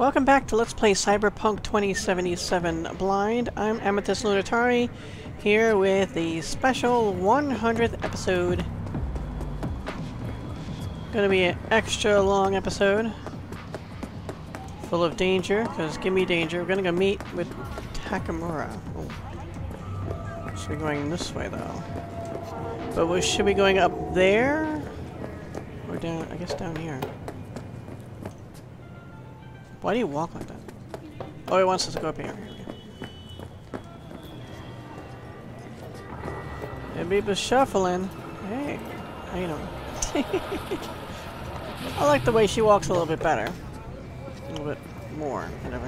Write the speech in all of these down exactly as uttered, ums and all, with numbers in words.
Welcome back to Let's Play Cyberpunk twenty seventy-seven Blind. I'm Amethyst Lunitari, here with the special one hundredth episode. Gonna be an extra long episode, full of danger, because give me danger. We're gonna go meet with Takamura. Oh. Should be going this way, though. But we should be going up there? Or down, I guess down here. Why do you walk like that? Oh, he wants us to go up here. And people shuffling. Hey, how you doing? I like the way she walks a little bit better. A little bit more, whatever.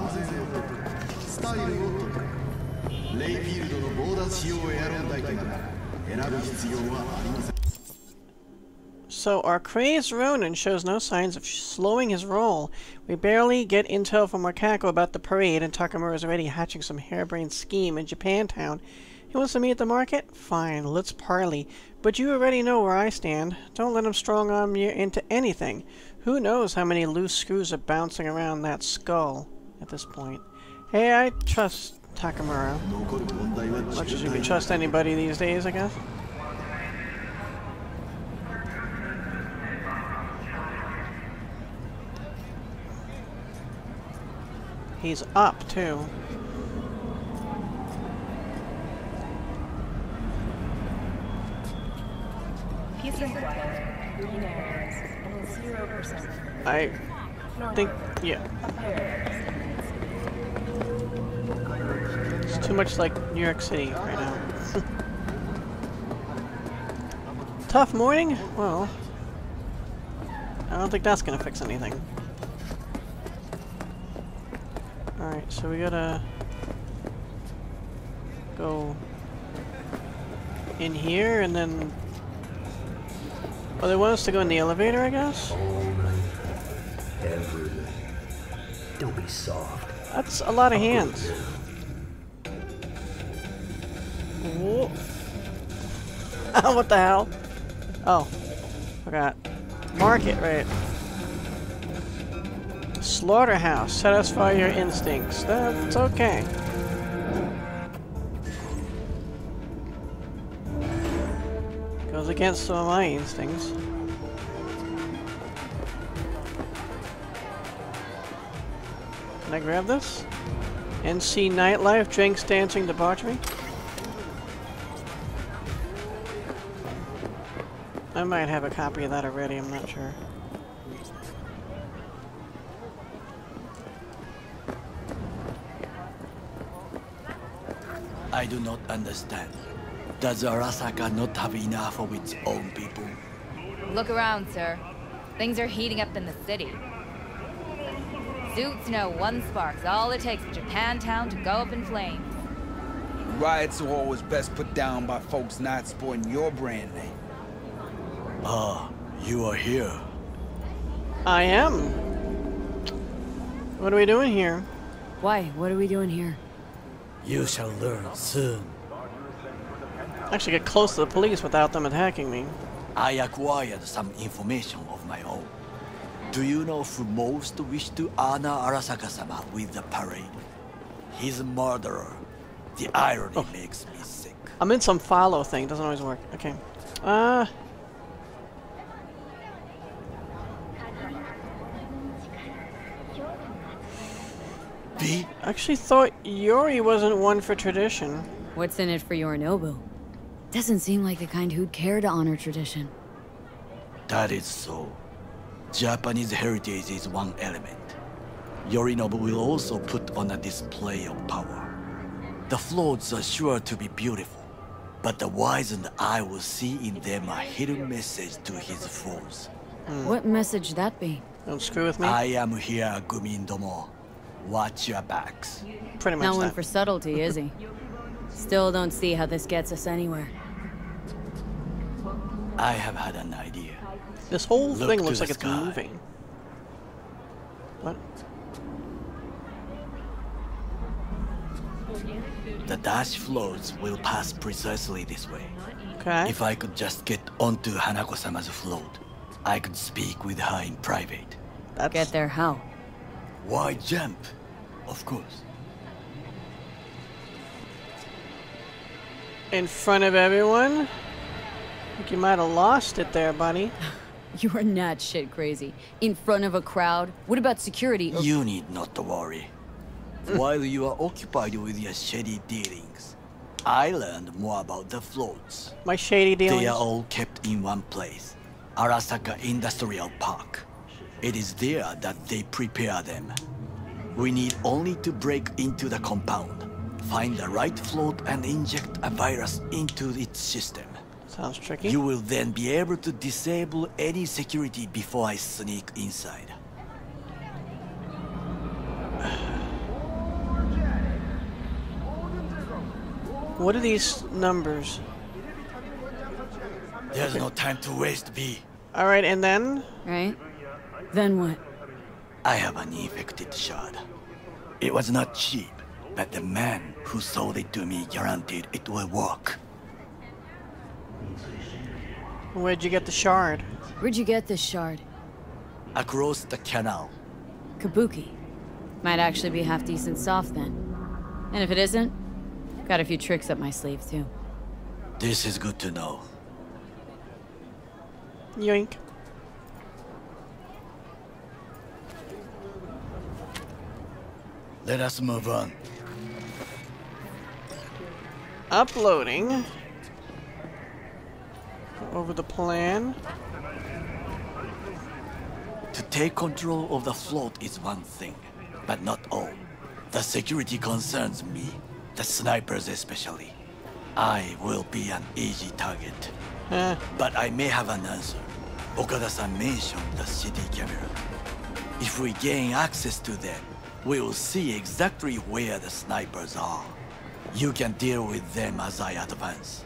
So our crazed Ronin shows no signs of slowing his roll. We barely get intel from Wakako about the parade, and Takamura is already hatching some harebrained scheme in Japantown. He wants to meet at the market? Fine, let's parley. But you already know where I stand. Don't let him strong-arm you into anything. Who knows how many loose screws are bouncing around that skull at this point. Hey, I trust Takamura. Much as you can trust anybody these days, I guess. He's up, too. I think, yeah. It's too much like New York City right now. Tough morning? Well, I don't think that's gonna fix anything. Alright, so we gotta go in here and then... Oh, they want us to go in the elevator, I guess? Everything. Don't be soft. That's a lot of hands. Whoa. What the hell? Oh, forgot. Market, right. Slaughterhouse. Satisfy your instincts. That's okay. Goes against some of my instincts. Can I grab this? N C Nightlife, drinks, dancing, debauchery. I might have a copy of that already, I'm not sure. I do not understand. Does Arasaka not have enough of its own people? Look around, sir. Things are heating up in the city. Suits know one spark's all it takes for Japantown to go up in flames. Riots are always best put down by folks not sporting your brand name. Ah, you are here. I am. What are we doing here? Why? What are we doing here? You shall learn soon. Actually get close to the police without them attacking me. I acquired some information of my own. Do you know who most wished to honor Arasaka-sama with the parade? He's a murderer. The irony oh. makes me sick. I'm in some follow thing. Doesn't always work. Okay. Uh... B? I actually thought Yori wasn't one for tradition. What's in it for Yorinobu? Doesn't seem like the kind who'd care to honor tradition. That is so. Japanese heritage is one element. Yorinobu will also put on a display of power. The floats are sure to be beautiful, but the wizened eye will see in them a hidden message to his foes. Hmm. What message that be? Don't screw with me. I am here, Gumindomo. Watch your backs. Pretty much Not one that. for subtlety, is he? Still don't see how this gets us anywhere. I have had an idea. This whole Look thing to looks the like it's sky. moving. What? The dash floats will pass precisely this way. Okay. If I could just get onto Hanako-sama's float, I could speak with her in private. That's... Get there how? Why jump? Of course. In front of everyone? I think you might have lost it there, buddy. You are not shit crazy. In front of a crowd? What about security? You need not to worry. While you are occupied with your shady dealings, I learned more about the floats. My shady dealings. They are all kept in one place, Arasaka Industrial Park. It is there that they prepare them. We need only to break into the compound, find the right float and inject a virus into its system. Sounds tricky. You will then be able to disable any security before I sneak inside. What are these numbers? There's no time to waste, B. Alright, and then? Right? Then what? I have an infected shard. It was not cheap, but the man who sold it to me guaranteed it will work. Where'd you get the shard? Where'd you get this shard? Across the canal. Kabuki. Might actually be half decent soft then. And if it isn't, got a few tricks up my sleeve too. This is good to know. Yoink. Let us move on. Uploading. Over the plan. To take control of the float is one thing, but not all. The security concerns me, the snipers especially. I will be an easy target. Eh. But I may have an answer. Okada-san mentioned the city camera. If we gain access to them, we will see exactly where the snipers are. You can deal with them as I advance.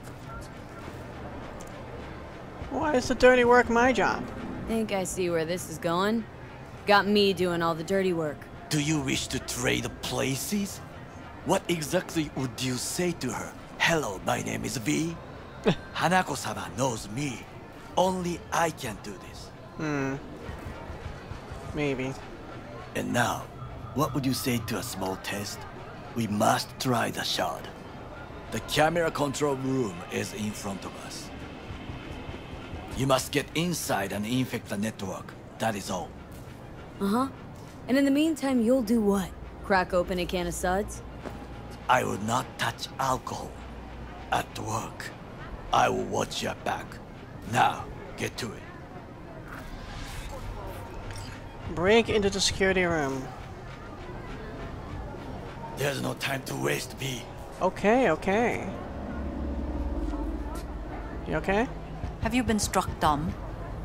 Why is the dirty work my job? Think I see where this is going? Got me doing all the dirty work. Do you wish to trade places? What exactly would you say to her? Hello, my name is V. Hanako-sama knows me. Only I can do this. Hmm. Maybe. And now, what would you say to a small test? We must try the shard. The camera control room is in front of us. You must get inside and infect the network. That is all. Uh-huh. And in the meantime, you'll do what? Crack open a can of suds? I will not touch alcohol. At work, I will watch your back. Now, get to it. Break into the security room. There's no time to waste, B. Okay, okay. You okay? Have you been struck dumb?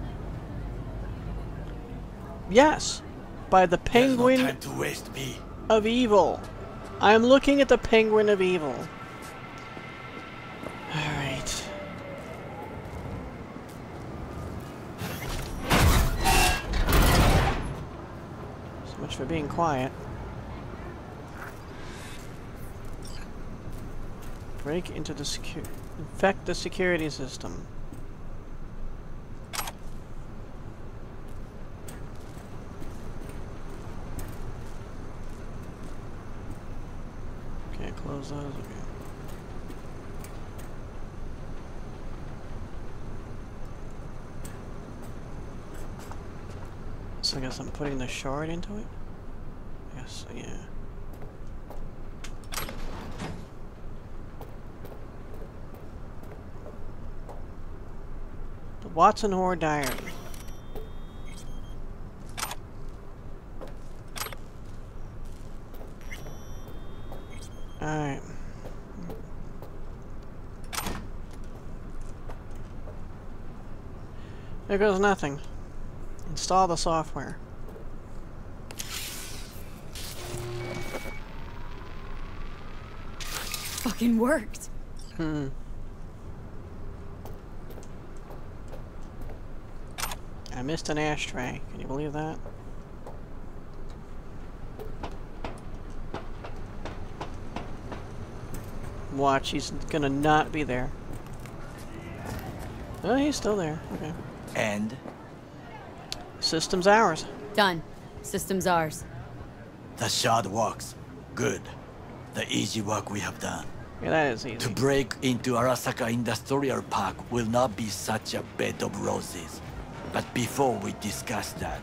Yes. By the penguin There's no time to waste, B. of evil. I'm looking at the penguin of evil. Alright. So much for being quiet. Break into the secure... Infect the security system. Okay, close those. Okay. So I guess I'm putting the shard into it? Yes, yeah. The Watson Horror Diary. Alright. There goes nothing. Install the software. Fucking worked. Hmm. I missed an ashtray. Can you believe that? Watch, he's gonna not be there. Oh, he's still there. Okay. And System's ours. Done. System's ours. The shard works. Good. The easy work we have done. Yeah, that is easy. To break into Arasaka Industrial Park will not be such a bed of roses. But before we discuss that...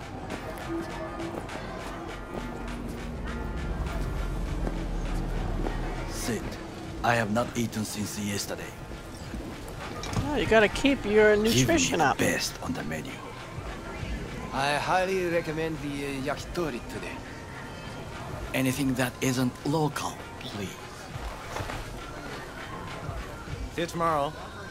Sit. I have not eaten since yesterday. Oh, you gotta keep your Give me nutrition the up. best on the menu. I highly recommend the uh, yakitori today. Anything that isn't local, please. See you tomorrow.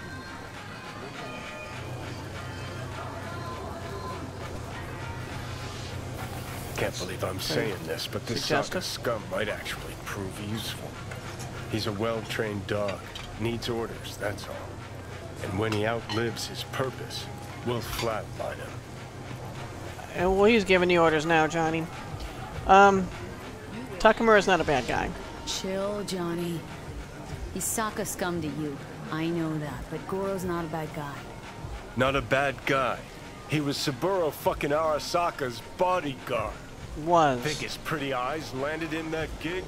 Can't believe I'm saying this, but this Suggestive. Sokka scum might actually prove useful. He's a well-trained dog. Needs orders, that's all. And when he outlives his purpose, we'll flatline him. And well, he's giving the orders now, Johnny. Um, Takamura's not a bad guy. Chill, Johnny. He's Sokka scum to you. I know that, but Goro's not a bad guy. Not a bad guy. He was Saburo fucking Arasaka's bodyguard. Was. Think his pretty eyes landed in that gig?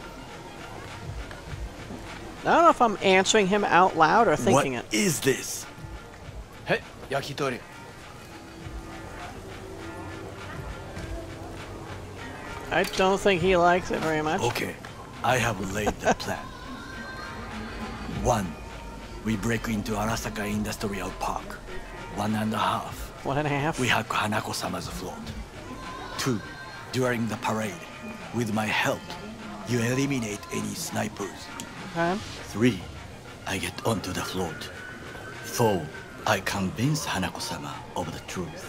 I don't know if I'm answering him out loud or thinking What it. is this? Hey, yakitori. I don't think he likes it very much. Okay, I have laid the plan. One, we break into Arasaka Industrial Park. One and a half, One and a half. we hack Hanako-sama's float. Two, during the parade, with my help, you eliminate any snipers. Okay. Three, I get onto the float. Four, I convince Hanako-sama of the truth.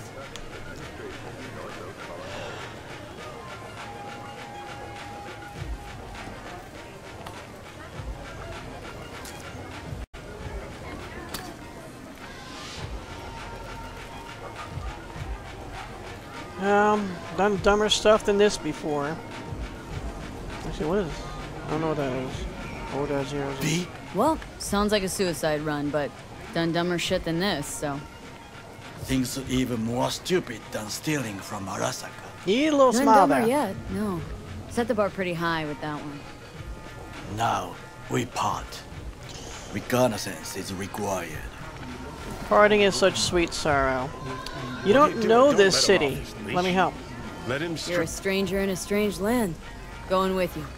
Um, done dumber stuff than this before. Actually, what is this? I don't know what that is. Oh, that zero. B, Well, sounds like a suicide run, but done dumber shit than this, so... things are even more stupid than stealing from Arasaka. You need a little None smile dumber there. yet, no. Set the bar pretty high with that one. Now, we part. Reconnaissance is required. Parting is such sweet sorrow. You What are don't you doing? know Don't this let him city. off his leash. Let me help. Let him You're a str- stranger in a strange land. Going with you.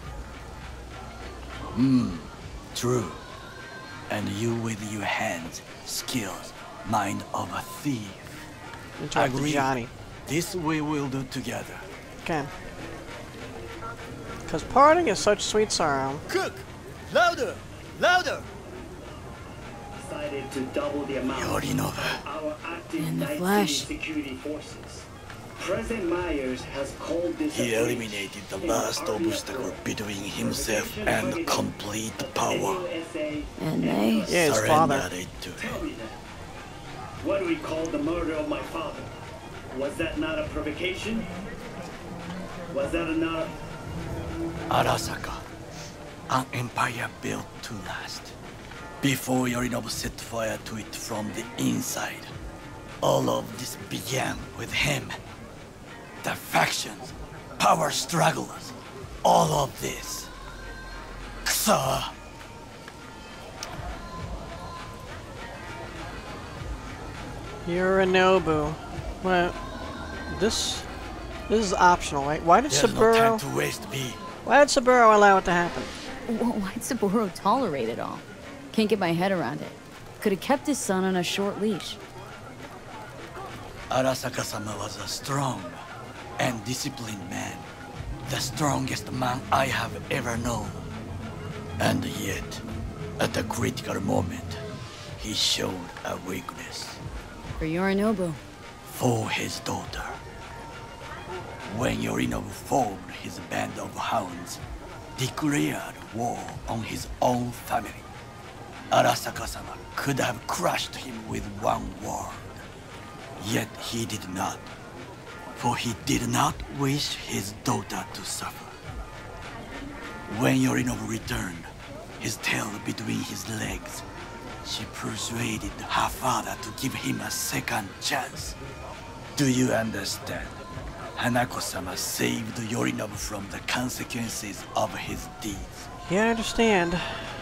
True. And you with your hands, skills, mind of a thief. Interrupt Agree. Johnny. This we will do together. Okay. Because parting is such sweet sorrow. Cook! Louder! Louder! Decided to double the amount Yorinobu. our active In the Night flesh. City security forces. President Myers has called this He a breach eliminated the in last Army obstacle Accord. between himself and complete power. N U S A And they... Yeah, his Surrender father. it to Tell him. me that. What we call the murder of my father. Was that not a provocation? Was that not Arasaka. An empire built to last. Before Yorinobu set fire to it from the inside. All of this began with him. The factions, power strugglers, all of this. Kusa! Yorinobu. Well, this this is optional, right? Why did There's no Saburo time to waste, B. Why did Saburo allow it to happen? Wh- Why'd Saburo tolerate it all? Can't get my head around it. Could have kept his son on a short leash. Arasaka-sama was a strong and disciplined man. The strongest man I have ever known. And yet, at a critical moment, he showed a weakness For Yorinobu. for his daughter. When Yorinobu formed his band of hounds, declared war on his own family, Arasaka-sama could have crushed him with one word. Yet he did not, for he did not wish his daughter to suffer. When Yorinobu returned, his tail between his legs, she persuaded her father to give him a second chance. Do you understand? Hanako-sama saved Yorinobu from the consequences of his deeds. Yeah, I understand.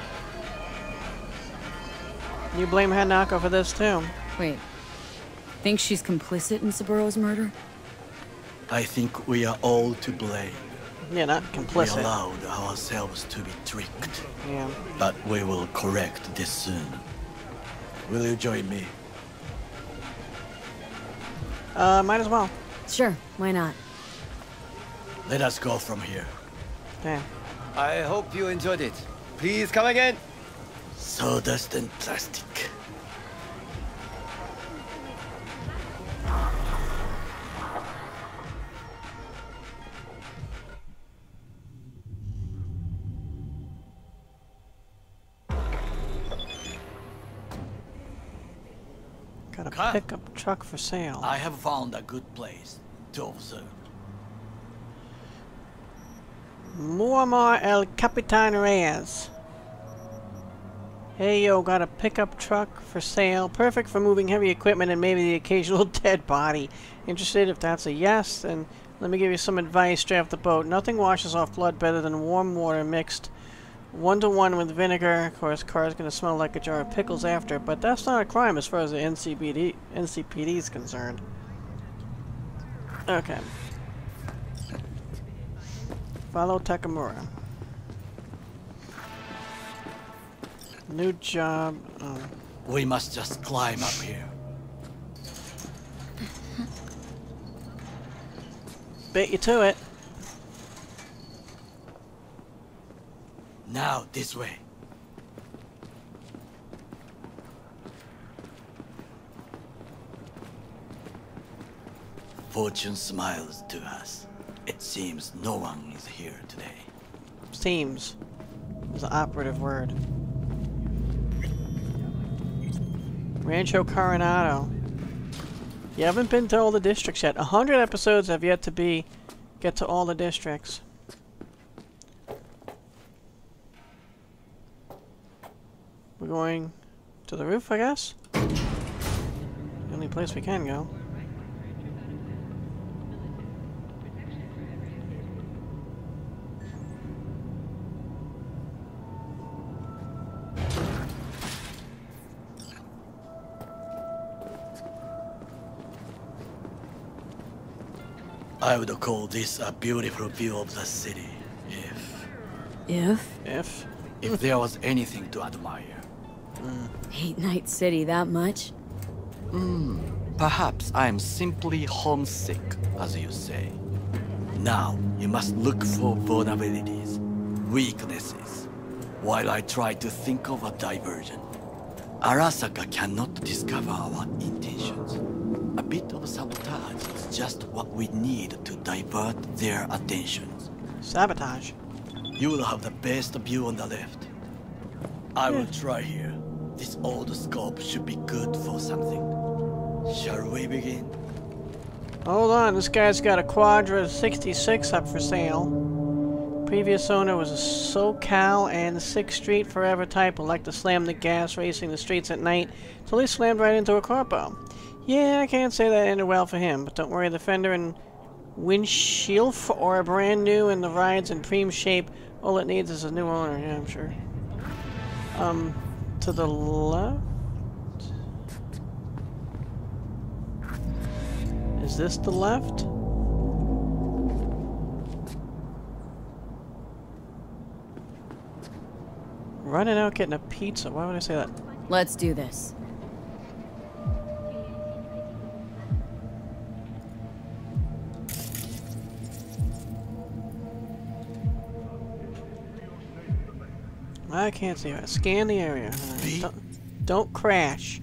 You blame Hanako for this too. Wait. Think she's complicit in Saburo's murder? I think we are all to blame. Yeah, not We complicit. allowed ourselves to be tricked. Yeah. But we will correct this soon. Will you join me? Uh, might as well. Sure, why not? Let us go from here. Yeah. I hope you enjoyed it. Please come again. Sawdust and plastic. Got a Cut. pickup truck for sale. I have found a good place to observe. Muammar El Capitan Reyes. Hey yo, got a pickup truck for sale. Perfect for moving heavy equipment and maybe the occasional dead body. Interested? If that's a yes, then let me give you some advice straight off the boat. Nothing washes off blood better than warm water mixed one to one with vinegar. Of course, car's gonna smell like a jar of pickles after, but that's not a crime as far as the N C P D N C P D is concerned. Okay. Follow Takamura. New job. Oh. We must just climb up here. Bet you to it. Now, this way. Fortune smiles to us. It seems no one is here today. Seems is the operative word. Rancho Coronado. You haven't been to all the districts yet. A hundred episodes have yet to be get to all the districts. We're going to the roof, I guess? The only place we can go. I would call this a beautiful view of the city, if... If? If. if there was anything to admire. Hate Night City that much? Perhaps I am simply homesick, as you say. Now, you must look for vulnerabilities, weaknesses, while I try to think of a diversion. Arasaka cannot discover our intentions. A bit of sabotage is just what we need to divert their attentions. Sabotage. You will have the best view on the left. I will try here. This old scope should be good for something. Shall we begin? Hold on, this guy's got a Quadra sixty-six up for sale. Previous owner was a SoCal and sixth Street Forever type who liked to slam the gas racing the streets at night till he slammed right into a corpo. Yeah, I can't say that ended well for him, but don't worry, the fender and windshield are brand new and the ride's in prime shape. All it needs is a new owner, yeah, I'm sure. Um, to the left? Is this the left? Running out getting a pizza. Why would I say that? Let's do this. I can't see it. Scan the area. Uh, B? don't, don't crash.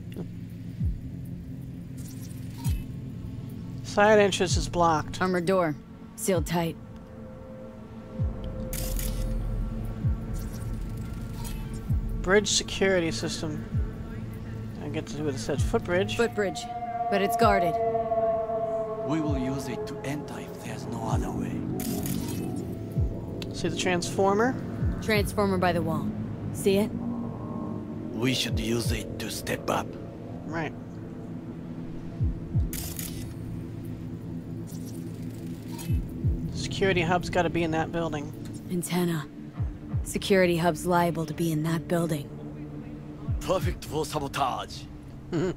Side entrance is blocked. Armored door. Sealed tight. Bridge security system. I get to do what it says. Footbridge. Footbridge. But it's guarded. We will use it to enter if there's no other way. See the transformer? Transformer by the wall. See it? We should use it to step up. Right. security hub's got to be in that building. Antenna. Security hub's liable to be in that building. Perfect for sabotage. Come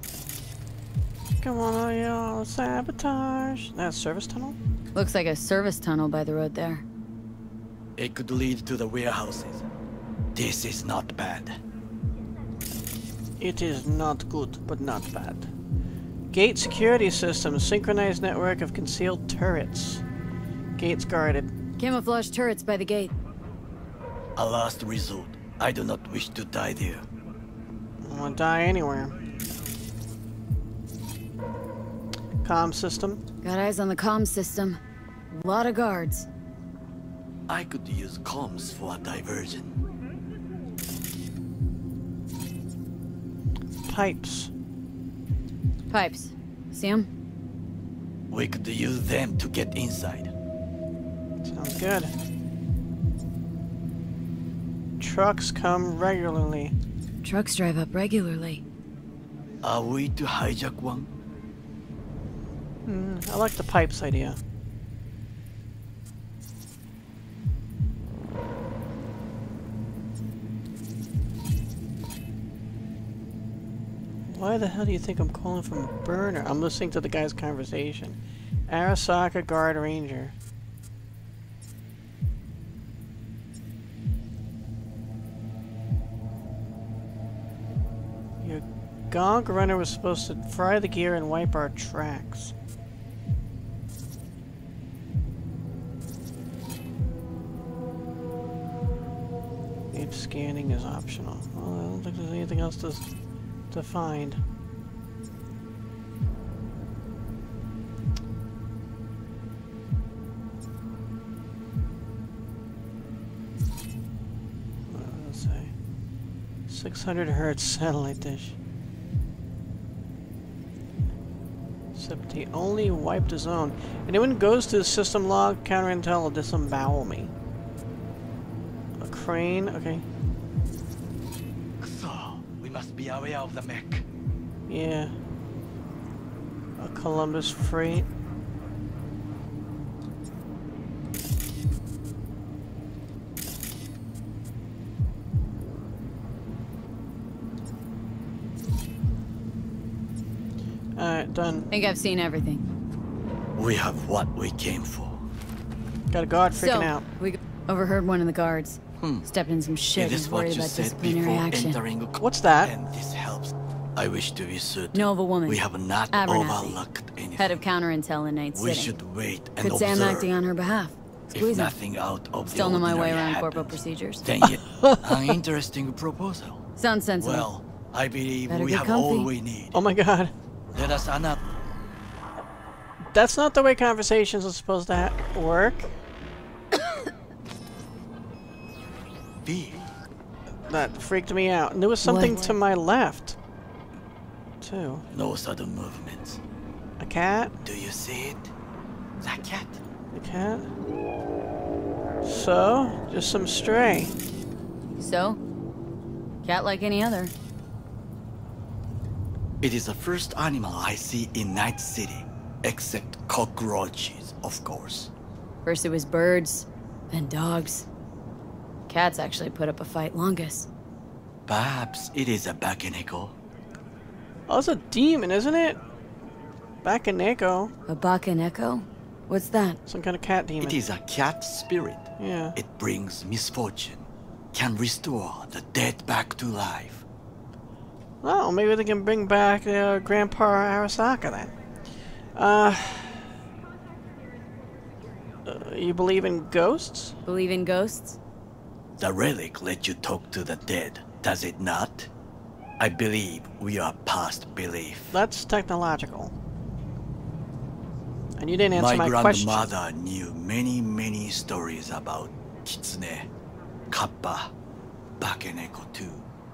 on, oh y'all, sabotage. That service tunnel? Looks like a service tunnel by the road there. It could lead to the warehouses. This is not bad. It is not good, but not bad. Gate security system, synchronized network of concealed turrets. Gates guarded. Camouflage turrets by the gate. A last resort. I do not wish to die there. I don't want to die anywhere. Comm system. Got eyes on the comm system. A lot of guards. I could use comms for a diversion. Pipes. Pipes. See 'em? We could use them to get inside. Sounds good. Trucks come regularly. Trucks drive up regularly. Are we to hijack one? Mm, I like the pipes idea. Why the hell do you think I'm calling from a burner? I'm listening to the guy's conversation. Arasaka Guard Ranger. Your Gonk Runner was supposed to fry the gear and wipe our tracks. If scanning is optional. Well, I don't think there's anything else to to find. What does it say? six hundred hertz satellite dish. Except he only wiped his own. Anyone goes to the system log, counter intel will disembowel me. A crane, okay. So, we must be aware of the mech. Yeah. A Columbus freight. Alright, done. Think I've seen everything. We have what we came for. Got a guard freaking so, out. we overheard one of the guards. Hmm. Stepped in some shit It and is what worried you about said disciplinary before action. entering. What's that? And this helps. I wish to be certain. Know of a woman. We have not Abernathy. overlooked anything. Head of counter intel in Night We City. should wait and Could observe. say I'm acting on her behalf. If Squeeze her. nothing out of Still the know my way ordinary around corporal happens, procedures. then yet an interesting proposal. Sounds sensible. Well, I believe Better we get have comfy. all we need. Oh my god. Let us not. That's not the way conversations are supposed to ha work. Be. That freaked me out. And there was something What? to my left. Too. No sudden movements. A cat? Do you see it? That cat. A cat? So, just some stray. So? Cat like any other. It is the first animal I see in Night City, except cockroaches, of course. First it was birds, then dogs. Cats actually put up a fight longest. Perhaps it is a Bakeneko. Oh, it's a demon, isn't it? Back in Neko. A Bakeneko? What's that? Some kind of cat demon. It is a cat spirit. Yeah. It brings misfortune, can restore the dead back to life. Well, maybe they can bring back uh, Grandpa Arasaka then. Uh, uh, you believe in ghosts? Believe in ghosts? The relic let you talk to the dead, does it not? I believe we are past belief. That's technological. And you didn't answer my, my question. grandmother knew many, many stories about Kitsune, Kappa, Bakeneko too.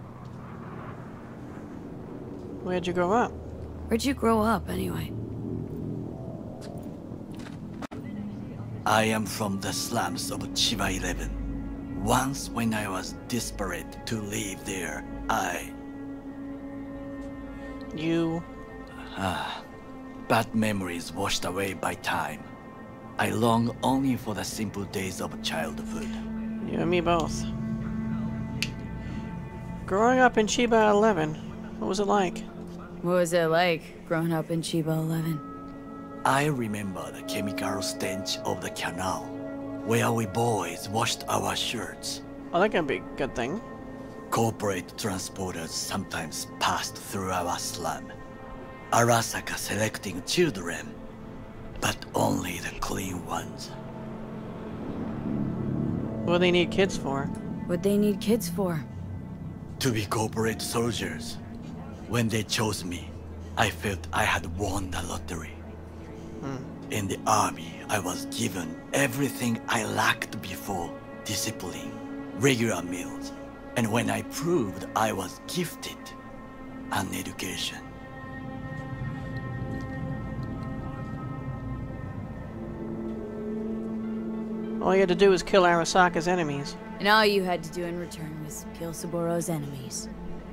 Where'd you grow up? Where'd you grow up, anyway? I am from the slums of Chiba eleven. Once when I was desperate to live there, I... You... Ah, bad memories washed away by time. I long only for the simple days of childhood. You and me both. Growing up in Chiba eleven, what was it like? What was it like, growing up in Chiba eleven? I remember the chemical stench of the canal, where we boys washed our shirts. Oh, that can be a good thing. Corporate transporters sometimes passed through our slum. Arasaka selecting children, but only the clean ones. What do they need kids for? What they need kids for? To be corporate soldiers. When they chose me, I felt I had won the lottery. Hmm. In the army, I was given everything I lacked before: discipline, regular meals, and when I proved I was gifted, an education. All you had to do was kill Arasaka's enemies. And all you had to do in return was kill Saboro's enemies.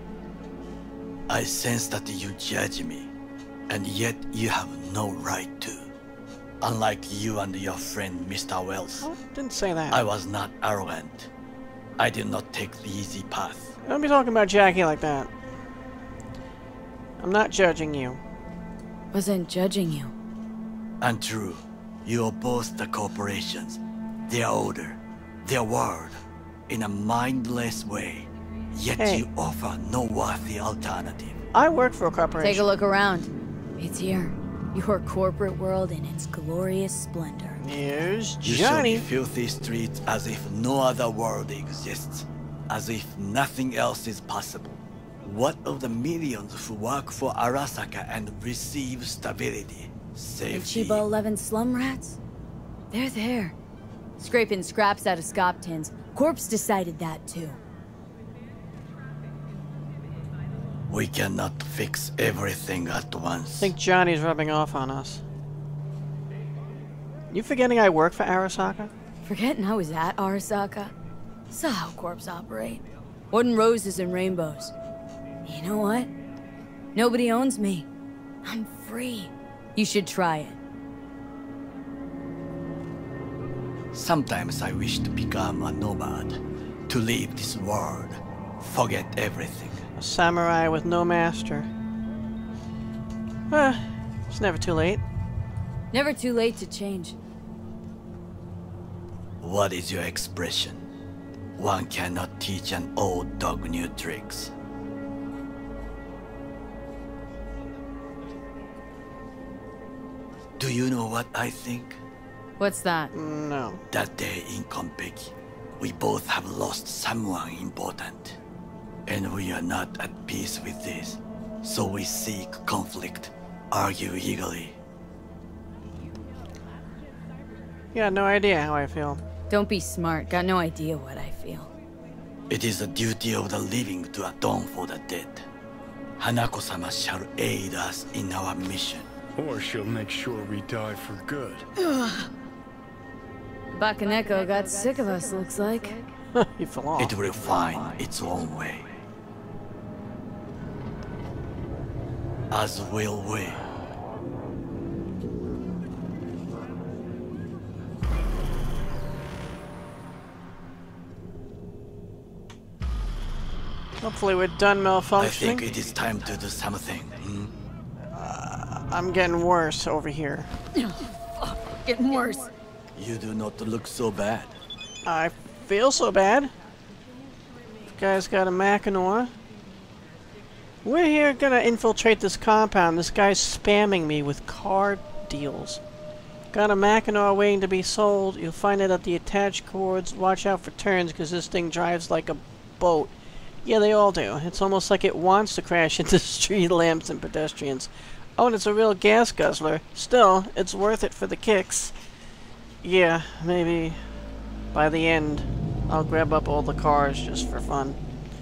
I sense that you judge me, and yet you have no right to. Unlike you and your friend Mister Wells, Oh, didn't say that. I was not arrogant. I did not take the easy path. Don't be talking about Jackie like that. I'm not judging you. Wasn't judging you. And true, you oppose the corporations, their order, their word, in a mindless way. Yet Hey. you offer no worthy alternative. I work for a corporation. Take a look around. It's here. Your corporate world in its glorious splendor. Here's You show Johnny. me filthy streets as if no other world exists, as if nothing else is possible. What of the millions who work for Arasaka and receive stability, The safety? Chiba eleven slum rats? They're there. Scraping scraps out of scop tins. Corpse decided that too. We cannot fix everything at once. I think Johnny's rubbing off on us. You forgetting I work for Arasaka? Forgetting I was at Arasaka? Saw how corps operate. Wasn't roses and rainbows. You know what? Nobody owns me. I'm free. You should try it. Sometimes I wish to become a nomad, to leave this world, forget everything. A samurai with no master. Well, it's never too late. Never too late to change. What is your expression? One cannot teach an old dog new tricks. Do you know what I think? What's that? No. That day in Konpeki, we both have lost someone important. And we are not at peace with this. So we seek conflict, argue eagerly. You got no idea how I feel. Don't be smart. Got no idea what I feel. It is the duty of the living to atone for the dead. Hanako-sama shall aid us in our mission. Or she'll make sure we die for good. Bakaneko got sick of us, looks like. You fell off. It will find its own way. As will we. Hopefully we're done malfunctioning. I think it is time to do something. Hmm? Uh, I'm getting worse over here. Getting worse. You do not look so bad. I feel so bad. This guy's got a Mackinaw. We're here gonna infiltrate this compound. This guy's spamming me with car deals. Got a Mackinaw waiting to be sold. You'll find it at the attached cords. Watch out for turns because this thing drives like a boat. Yeah, they all do. It's almost like it wants to crash into street lamps and pedestrians. Oh, and it's a real gas guzzler. Still, it's worth it for the kicks. Yeah, maybe by the end, I'll grab up all the cars just for fun.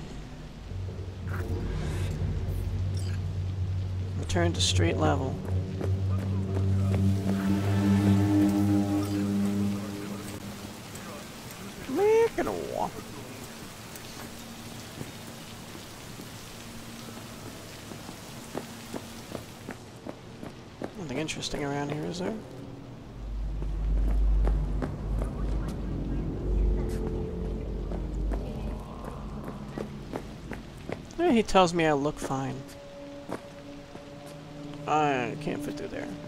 Return to street level. Mackinaw. Nothing interesting around here, is there? he tells me I look fine. I can't fit through there.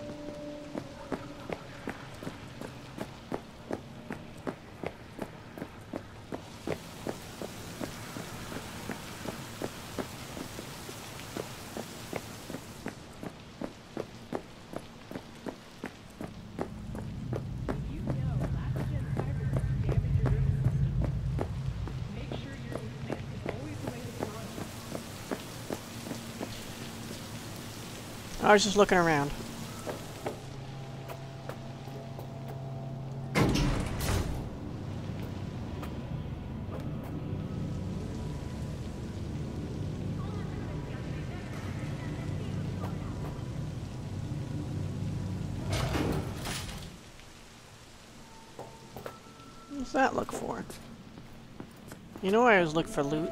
I was just looking around. What's that look for? You know I always look for loot.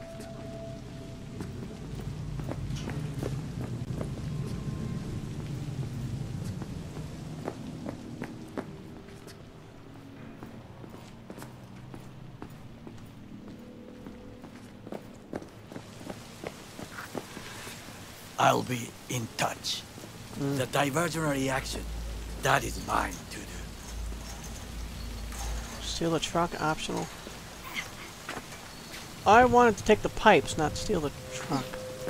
I'll be in touch. Mm. The diversionary reaction, that is mine to do. Steal the truck, optional. I wanted to take the pipes, not steal the truck.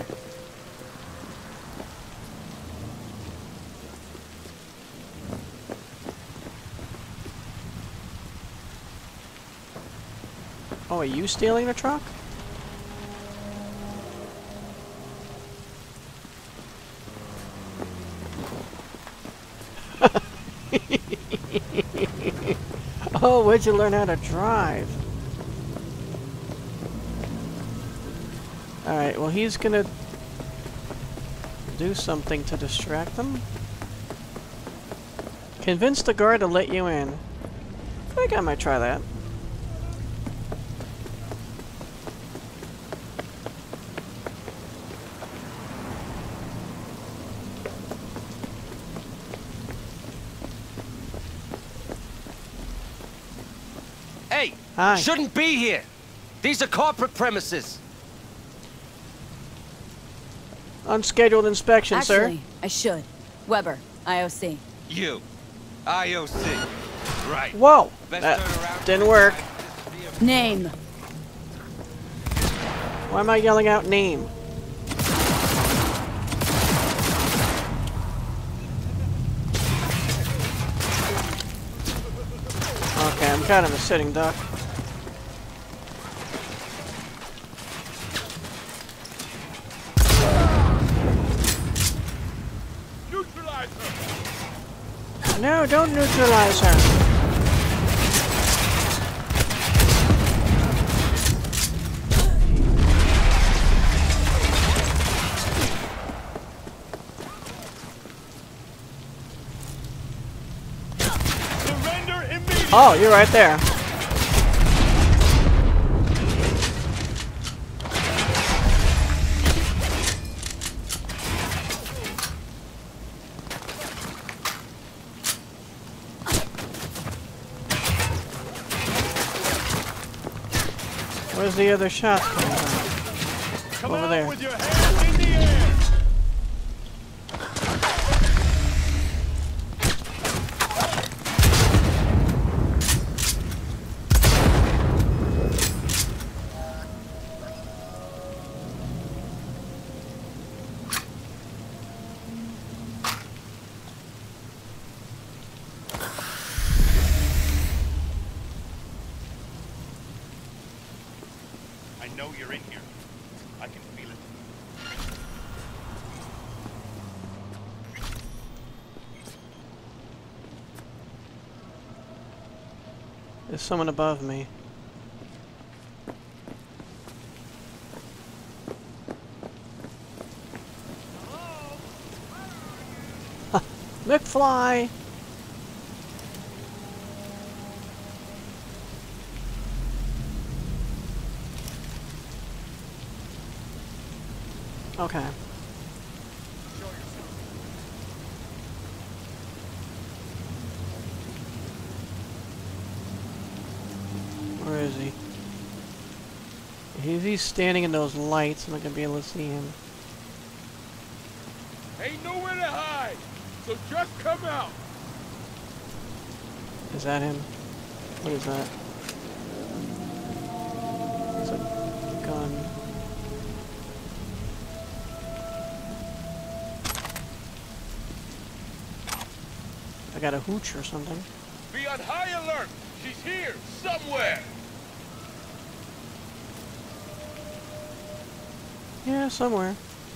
Oh, are you stealing the truck? Oh, where'd you learn how to drive? Alright, well he's gonna do something to distract them. Convince the guard to let you in. I think I might try that. Hey! Hi. Shouldn't be here! These are corporate premises! Unscheduled inspection, sir. Actually, I should. Weber, I O C. You. I O C. Right. Whoa! Best That turn around didn't work. Name. Why am I yelling out name? Okay, I'm kind of a sitting duck. Neutralize her! No, don't neutralize her. Surrender immediately! Oh, you're right there. Where's the other shot coming from? Come Over out there. with your hands in the air! I know you're in here. I can feel it. There's someone above me. Huh. McFly! Okay. Where is he? He's he's standing in those lights, I'm not gonna be able to see him. Ain't nowhere to hide, so just come out. Is that him? What is that? It's a gun. I got a hooch or something. Be on high alert. She's here, somewhere. Yeah, somewhere.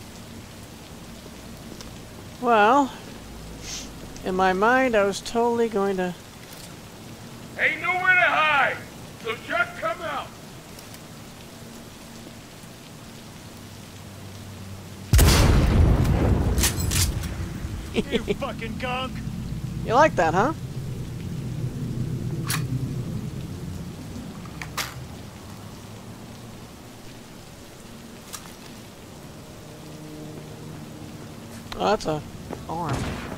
Well, in my mind, I was totally going to... Ain't nowhere to hide, so just come out. You fucking gunk. You like that, huh? Oh, that's a arm.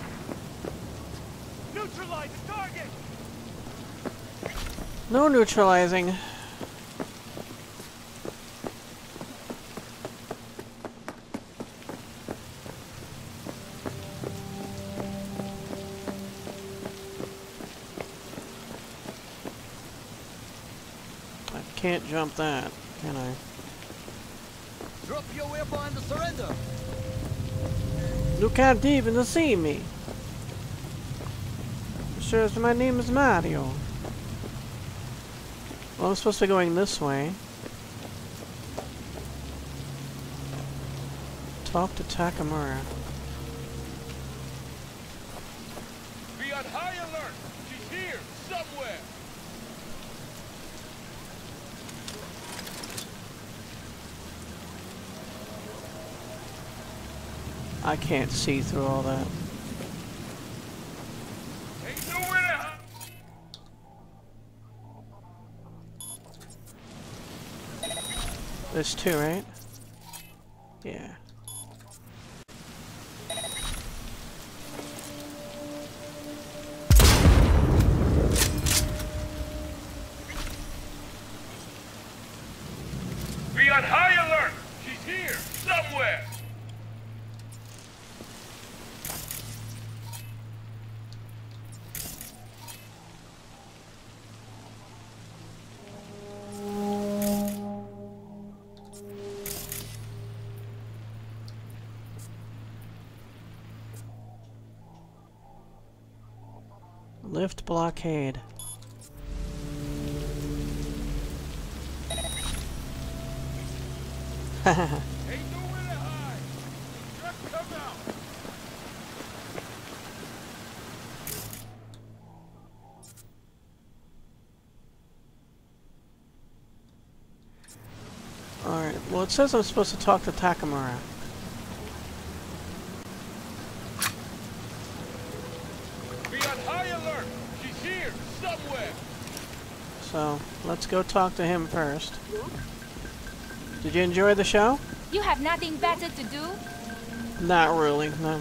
Neutralize the target. No neutralizing. I can't jump that, can I? Drop your weapon and surrender. You can't even see me. Sure, my name is Mario. Well, I'm supposed to be going this way. Talk to Takamura. Be on high alert. She's here, somewhere. I can't see through all that. Ain't nowhere to hide. There's two, right? Yeah. Be on high alert. She's here, somewhere. Lift blockade. Ain't nowhere to hide. Just come out. Alright, well it says I'm supposed to talk to Takamura. Be on high alert. She's here, somewhere. So, let's go talk to him first. Did you enjoy the show? You have nothing better to do? Not really, no.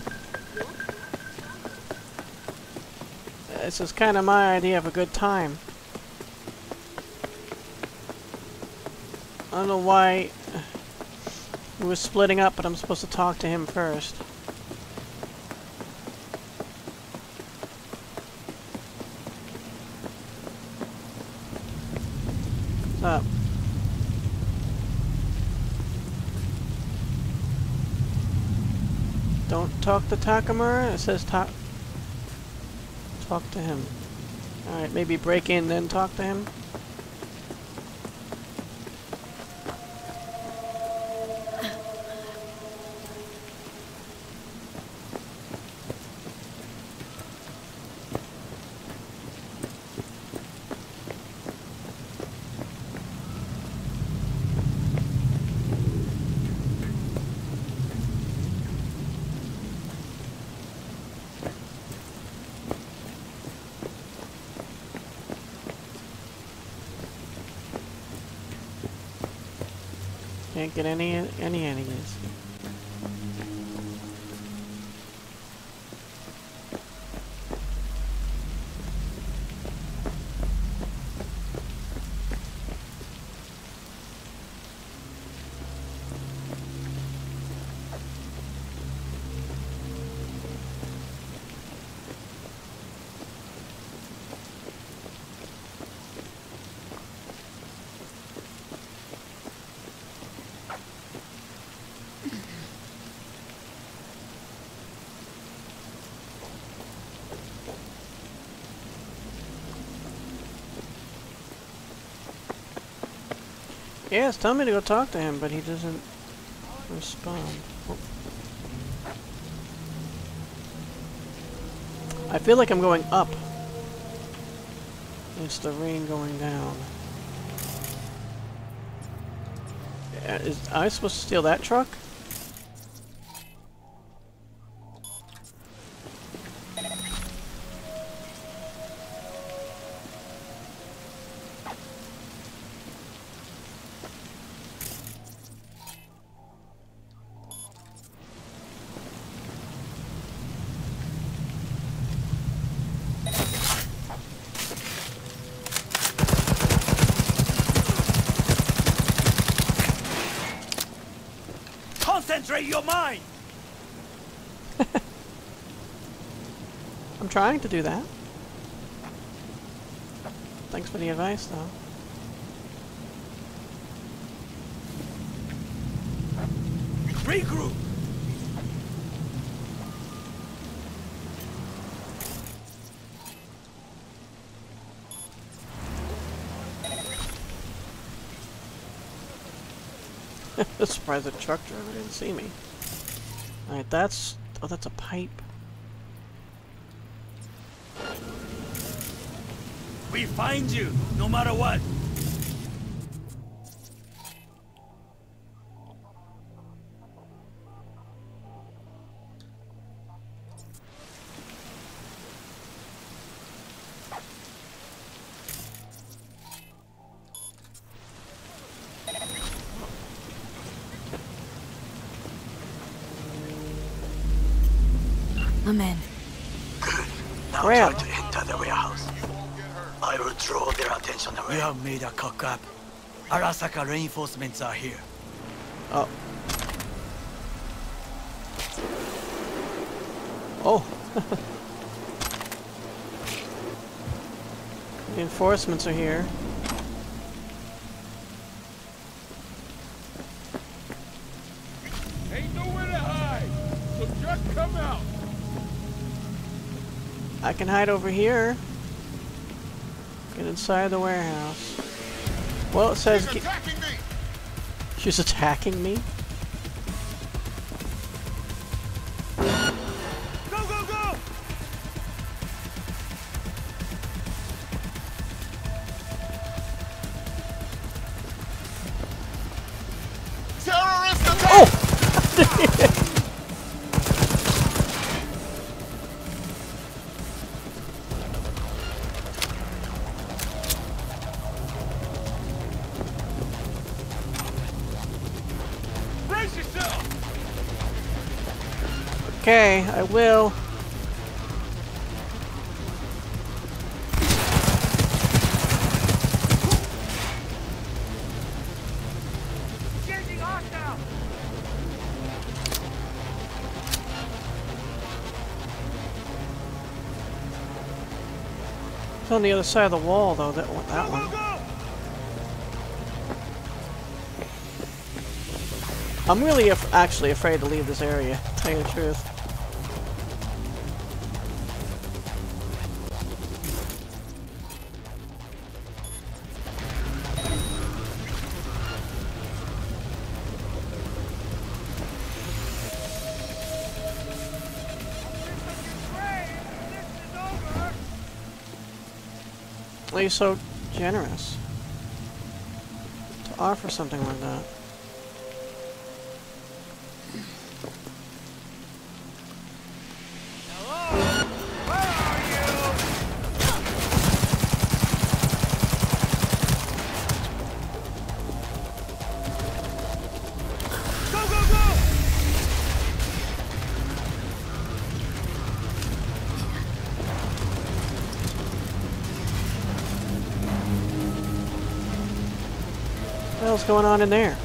This is kind of my idea of a good time. I don't know why we were splitting up, but I'm supposed to talk to him first. What's up? Don't talk to Takamura? It says talk... Talk to him. Alright, maybe break in, then talk to him? Can't get any any enemies. Yeah, it's telling me to go talk to him, but he doesn't respond. Oh. I feel like I'm going up. It's the rain going down. Yeah, is I supposed to steal that truck? Concentrate your mind! I'm trying to do that. Thanks for the advice, though. Regroup! Surprised the truck driver didn't see me. Alright, that's... oh, that's a pipe. We find you, no matter what. I'm in. Good. Now Where? try to enter the warehouse. I will draw their attention away. You have made a cock up. Arasaka reinforcements are here. Oh. Oh. Reinforcements are here. Ain't nowhere to hide, so just come out. I can hide over here. Get inside the warehouse. Well, it says... She's attacking me. She's attacking me? Go, go, go! Terrorist attack! Oh! Brace yourself! Okay, I will. Changing arc now! It's on the other side of the wall, though. That one. That Go, one. go, go! I'm really af actually afraid to leave this area, to tell you the truth. Why are you so generous to offer something like that? What the hell's going on in there?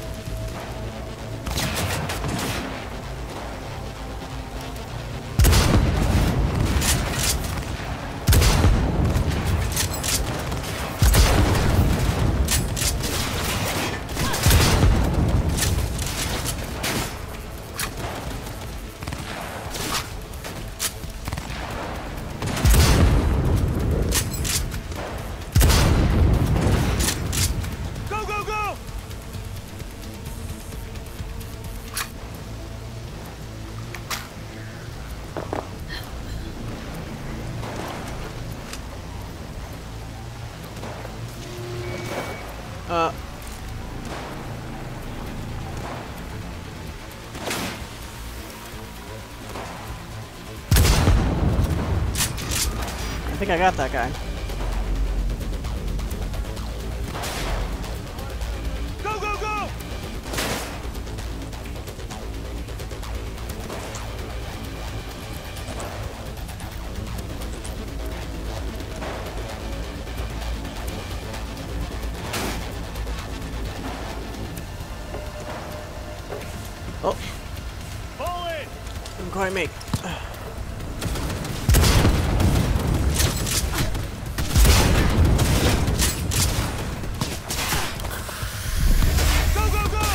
think I got that guy. Go, go, go! Oh, Pull it! didn't quite make. Go, go, go!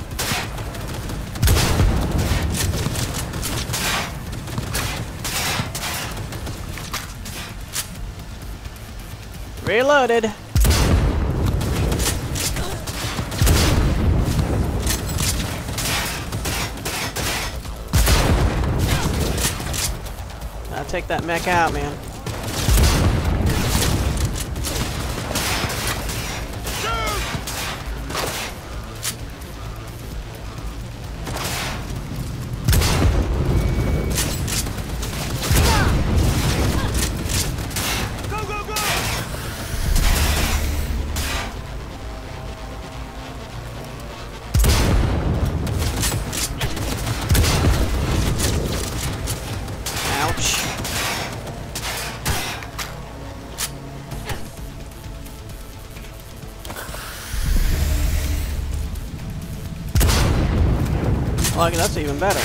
Reloaded. I'll take that mech out, man. Go, go, go! Ouch. Well, that's even better.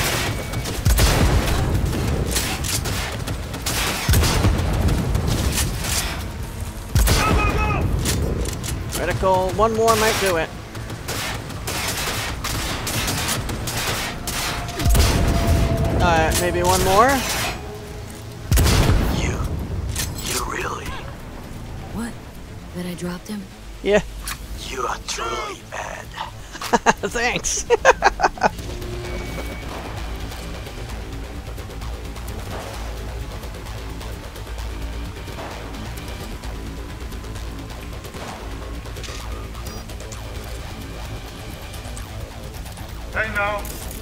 Go, go, go! Critical. One more might do it. Alright, maybe one more. You. You really. What? That I dropped him? Yeah. You are truly bad. Thanks. Hey, now.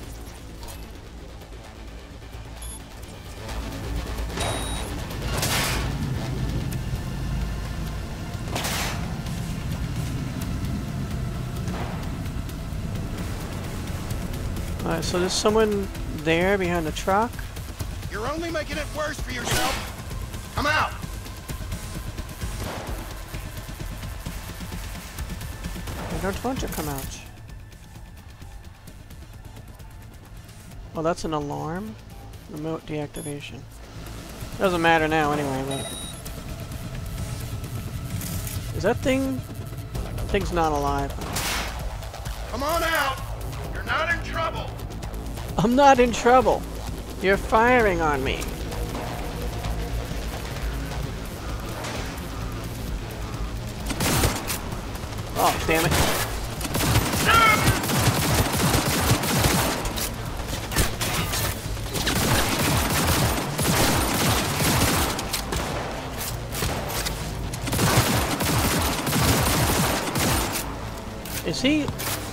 Alright, so there's someone there behind the truck. You're only making it worse for yourself. Come out. I don't want to come out. Oh, that's an alarm? Remote deactivation. Doesn't matter now anyway, but... Is that thing... Thing's not alive. Come on out. You're not in trouble. I'm not in trouble. You're firing on me. Oh, damn it. Is he...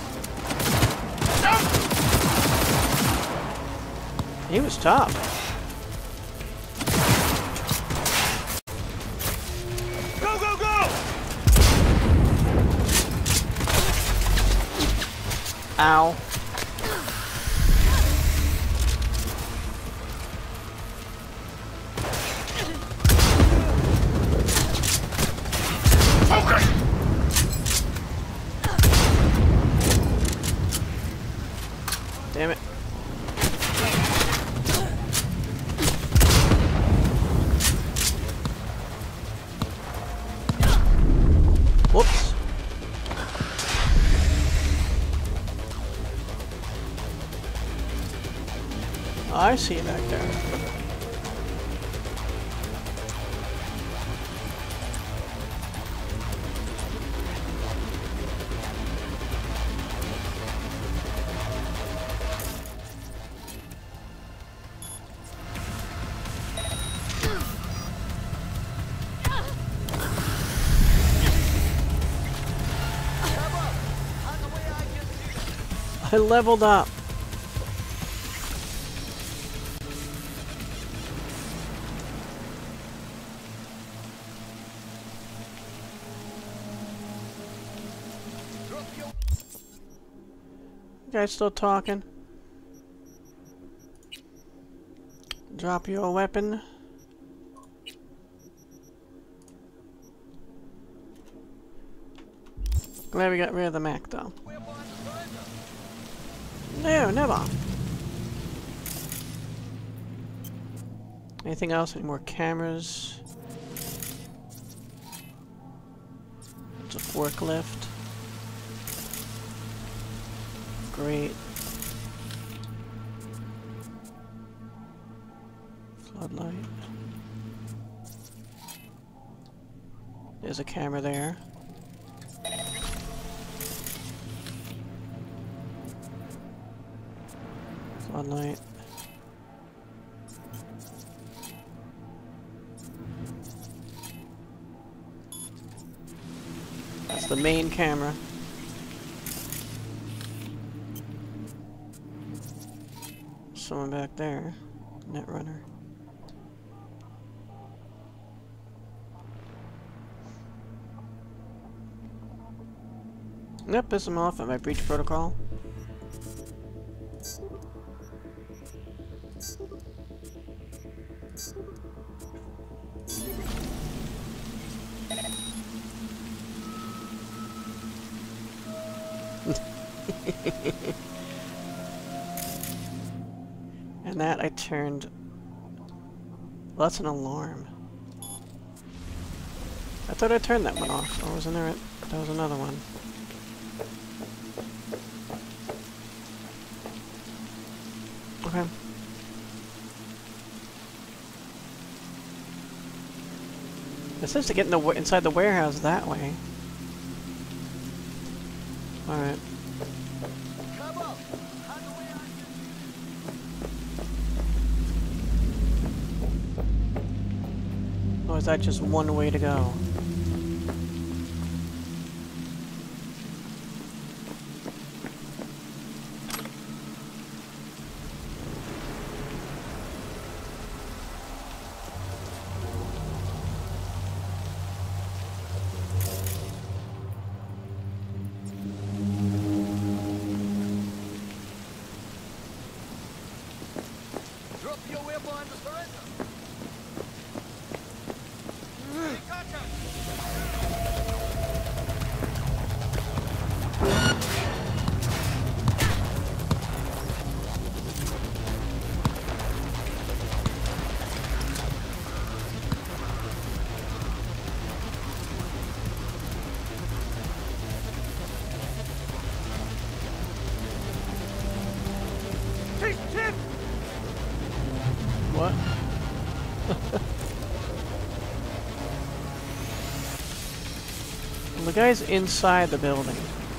He was tough. Go, go, go! Ow. Okay. Damn it. Whoops. I see it back there. I leveled up. You guys still talking? Drop your weapon. Glad we got rid of the Mac, though. No, never. Anything else? Any more cameras? It's a forklift. Great. Floodlight. There's a camera there. Floodlight. That's the main camera. Someone back there. Netrunner. Yep, piss him off at my breach protocol. And that I turned... Well, that's an alarm. I thought I turned that one off. Oh, wasn't there? A... That was another one. Okay. It says to get in the w inside the warehouse that way. Alright. Or is that just one way to go? What? Well, the guy's inside the building.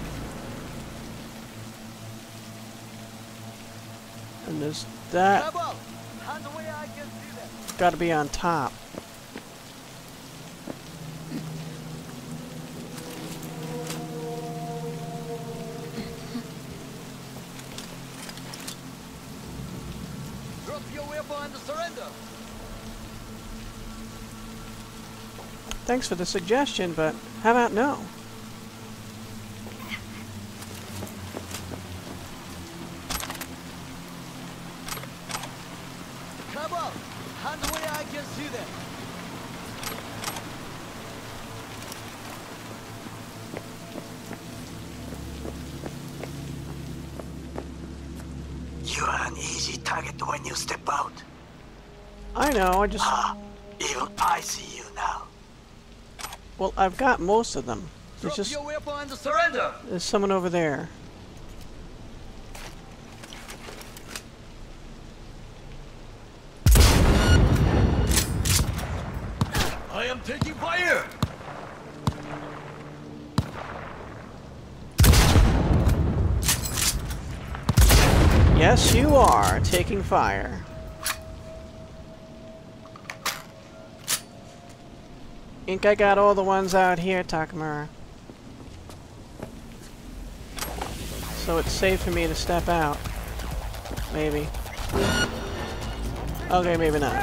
And there's that. Gotta be on top. Thanks for the suggestion, but how about no? Come on, hand away, I can see that. You are an easy target when you step out. I know, I just... Ah, even I see you now. Well, I've got most of them. There's Drop just... your weapon and surrender. There's someone over there. I am taking fire! Yes, you are taking fire. Think I got all the ones out here, Takamura. So it's safe for me to step out. Maybe. Okay, maybe not.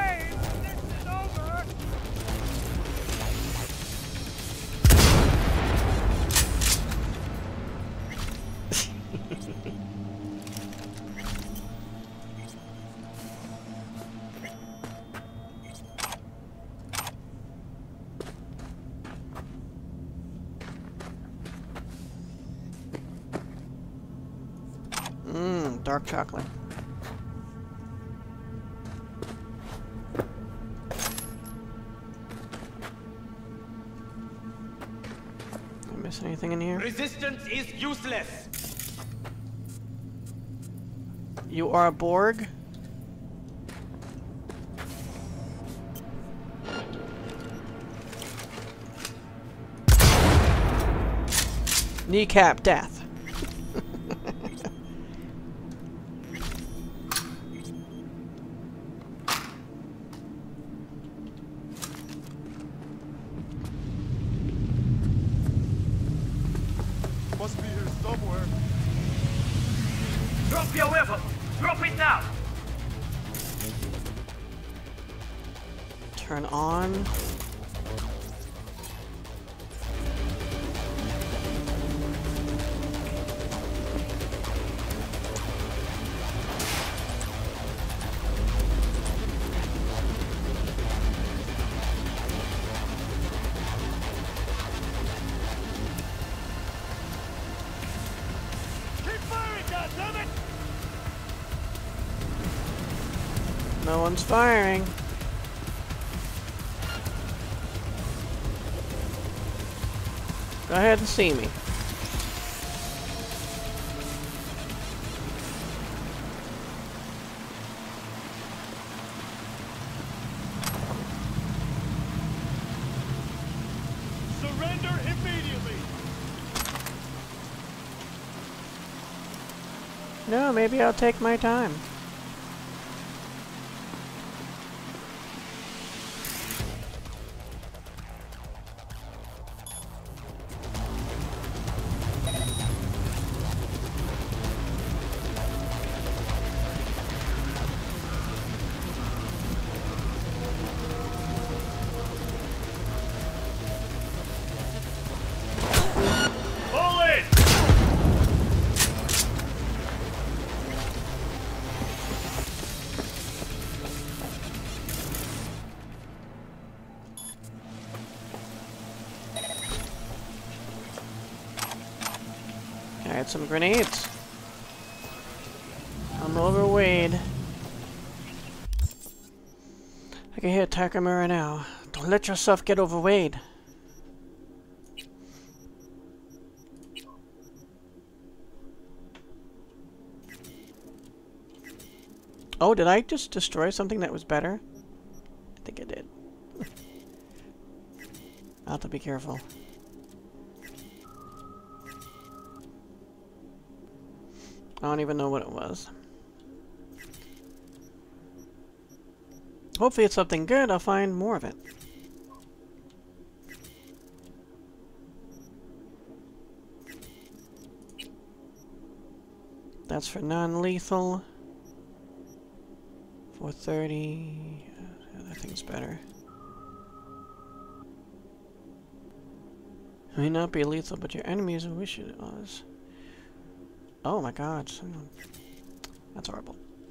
dark chocolate. Did I miss anything in here? Resistance is useless. You are a Borg? Kneecap death. Must be here somewhere. Drop your weapon. Drop it now. Turn on. No one's firing. Go ahead and see me. Surrender immediately. No, maybe I'll take my time. I had some grenades. I'm overweighted. I can hear Takamura now. Don't let yourself get overweighted. Oh, did I just destroy something that was better? I think I did. I'll have to be careful. I don't even know what it was. Hopefully it's something good. I'll find more of it. That's for non-lethal. four thirty. Uh, that thing's better. It may not be lethal, but your enemies will wish it was. Oh my god. Someone... That's horrible.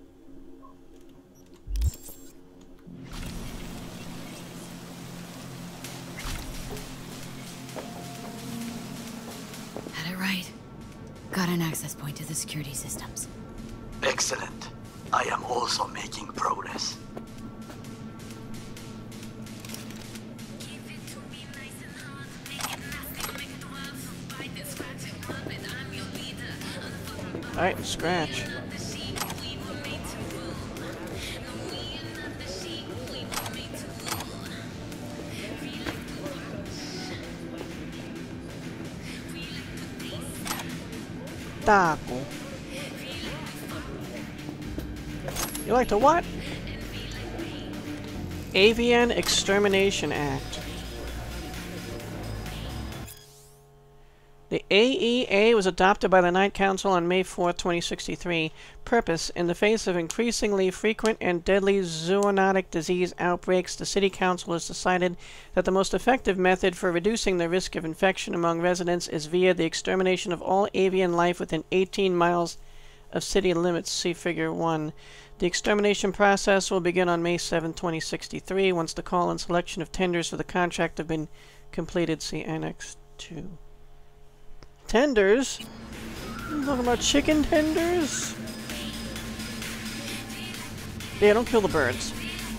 Had it right. Got an access point to the security systems. Excellent. I am also making progress. Alright, scratch. Taco. You like to what? Avian Extermination Act. The A E A was adopted by the Night Council on May fourth, twenty sixty-three. Purpose: in the face of increasingly frequent and deadly zoonotic disease outbreaks, the City Council has decided that the most effective method for reducing the risk of infection among residents is via the extermination of all avian life within eighteen miles of city limits. See Figure one. The extermination process will begin on May seventh, twenty sixty-three, once the call and selection of tenders for the contract have been completed. See Annex two. Tenders? I'm talking about chicken tenders? Yeah, don't kill the birds.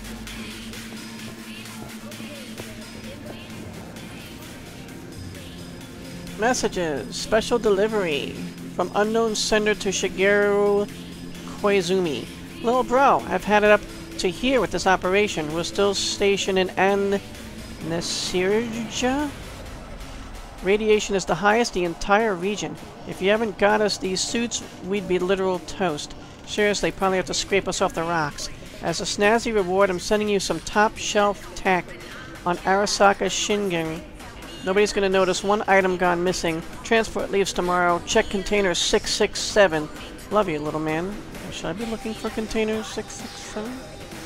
Messages. Special delivery. From unknown sender to Shigeru Koizumi. Little bro, I've had it up to here with this operation. We're still stationed in An Nasirja? Radiation is the highest in the entire region. If you haven't got us these suits, we'd be literal toast. Seriously, probably have to scrape us off the rocks. As a snazzy reward, I'm sending you some top-shelf tech on Arasaka Shingen. Nobody's gonna notice one item gone missing. Transport leaves tomorrow. Check container six six seven. Love you, little man. Should I be looking for container six six seven?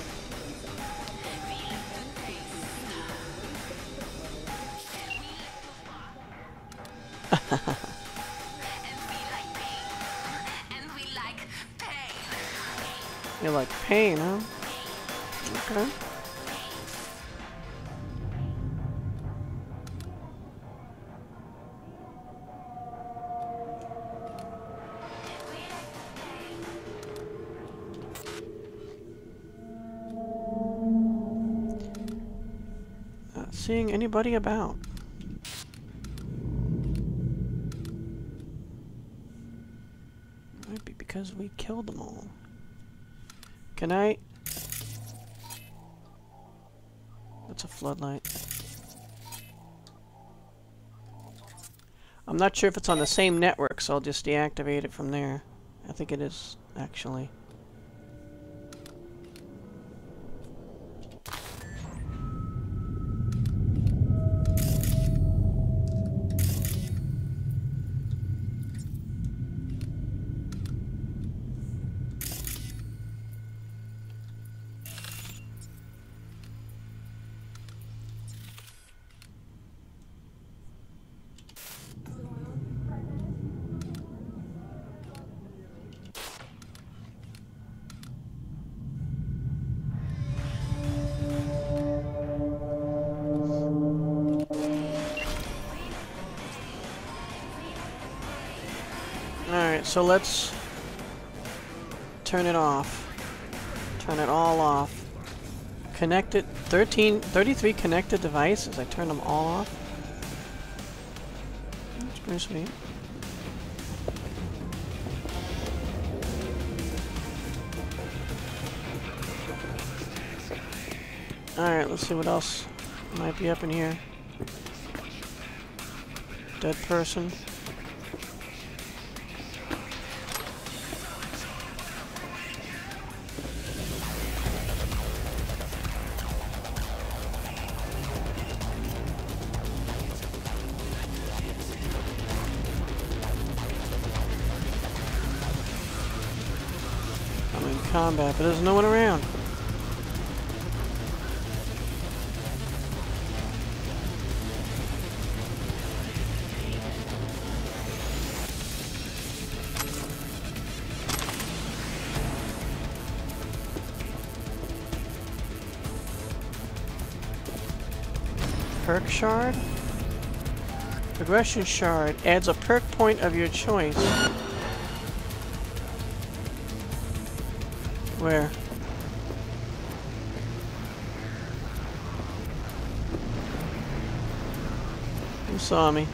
You like pain, huh? Okay. Not seeing anybody about. Might be because we killed them all. Can I? That's a floodlight. I'm not sure if it's on the same network, so I'll just deactivate it from there. I think it is, actually. Alright, so let's turn it off. Turn it all off. Connected, thirteen, thirty-three connected devices. I turned them all off. That's pretty sweet. Alright, let's see what else might be up in here. Dead person. I'm in combat, but there's no one around. Perk shard? Progression shard adds a perk point of your choice. Where? You saw me.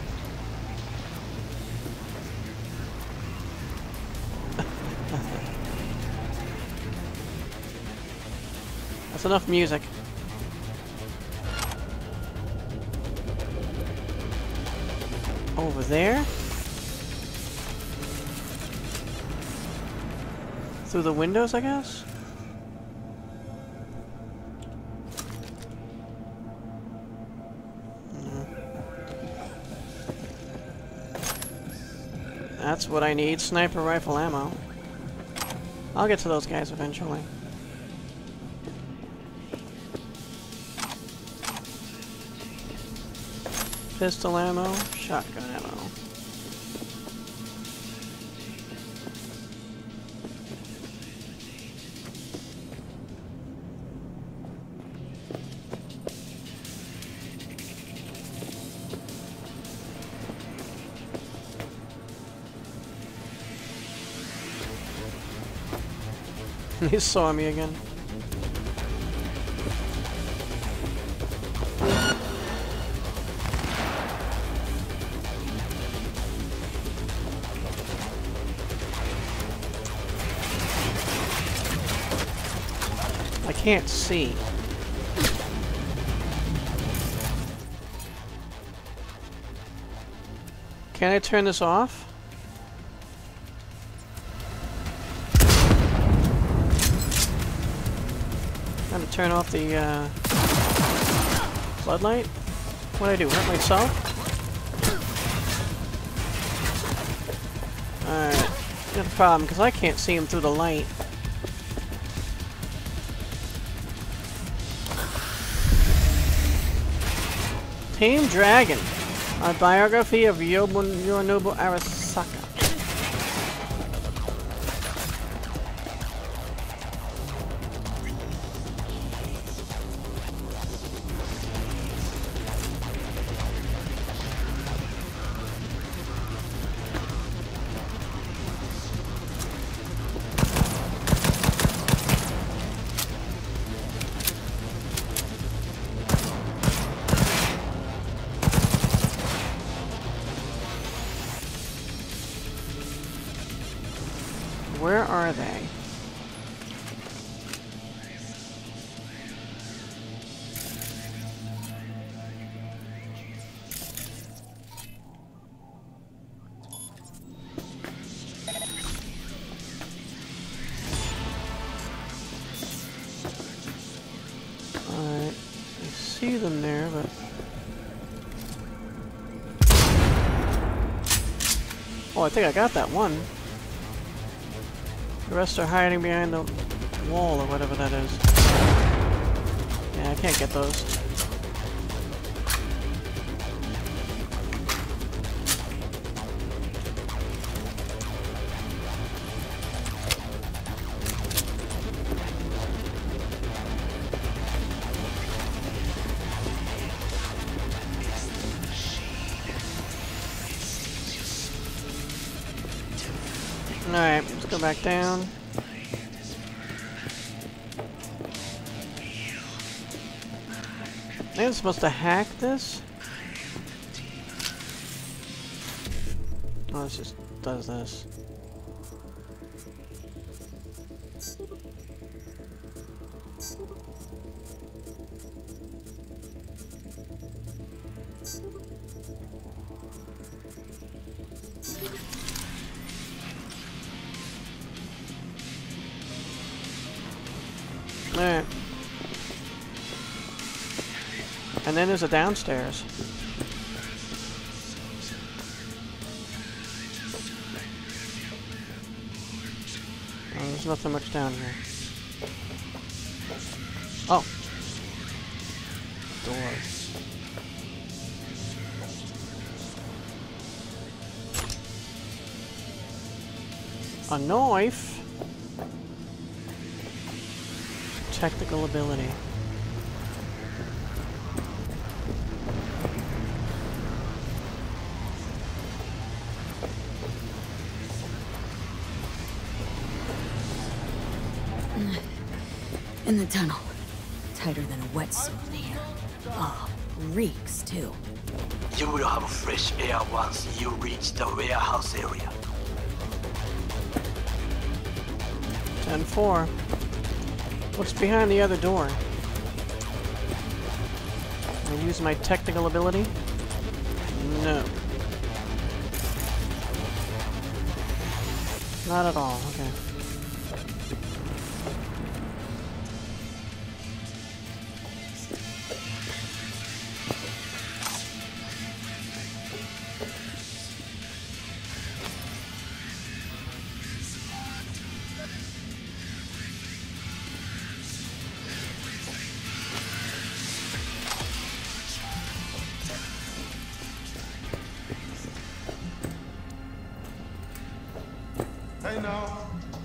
That's enough music. Over there? Through the windows, I guess? No. That's what I need, sniper rifle ammo. I'll get to those guys eventually. Pistol ammo, shotgun ammo. He saw me again. can't see. Can I turn this off? I'm gonna turn off the uh, floodlight. What'd I do? Hurt myself? Alright. Got a problem, because I can't see him through the light. Team Dragon. A biography of Yorinobu Arasaka. Where are they? Alright, I see them there, but... Oh, I think I got that one. The rest are hiding behind the wall or whatever that is. Yeah, I can't get those. Alright, let's go back down. I think I'm supposed to hack this? Oh, it just does this. Alright. And then there's a downstairs. Oh, there's nothing much down here. Oh. Door. A knife. Technical ability. In the tunnel. Tighter than a wetsuit, man. Oh, reeks too. You will have fresh air once you reach the warehouse area. ten four. What's behind the other door? Can I use my technical ability? No. Not at all, okay. Hey now.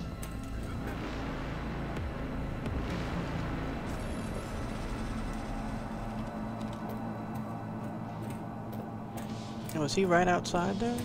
Oh, is he right outside there?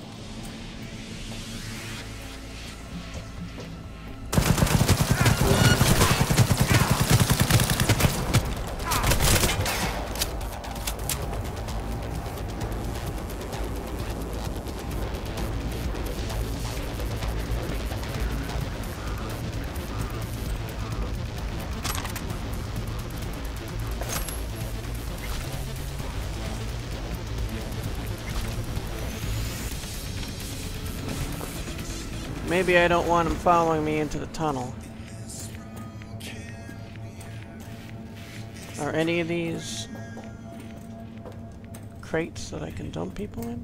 Maybe I don't want him following me into the tunnel. Are any of these crates that I can dump people in?